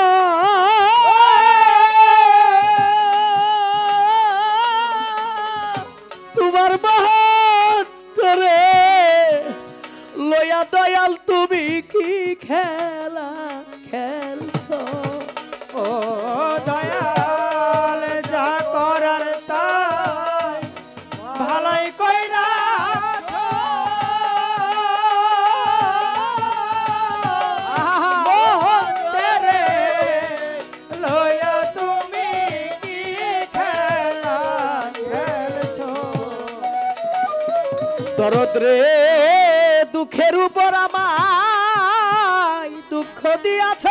তোমার বাহাদুরে লইয়া দয়াল তুমি কি খেলা খেলছ। ও দয়াল যা করার তাই ভালাই কইরা মোহন তেরে লইয়া তুমি কি খেলা খেলছো। দরদ রে দুঃখের উপর আমায় দুঃখ দিয়াছ,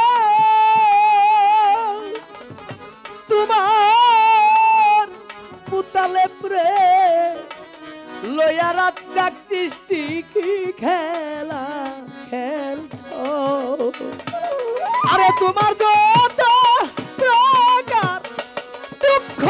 তোমার পুতালে প্রে লইয়া রাজ্জাক চিশতি কি খেলা খেলছ। আরে তোমার যত প্রকার দুঃখ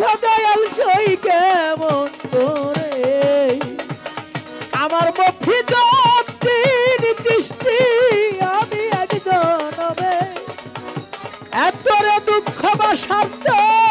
দয়াল সই কেমন করে আমার মফিদ দিন চিষ্টি আমি একজন এতরে দুঃখ বা স্বার্থ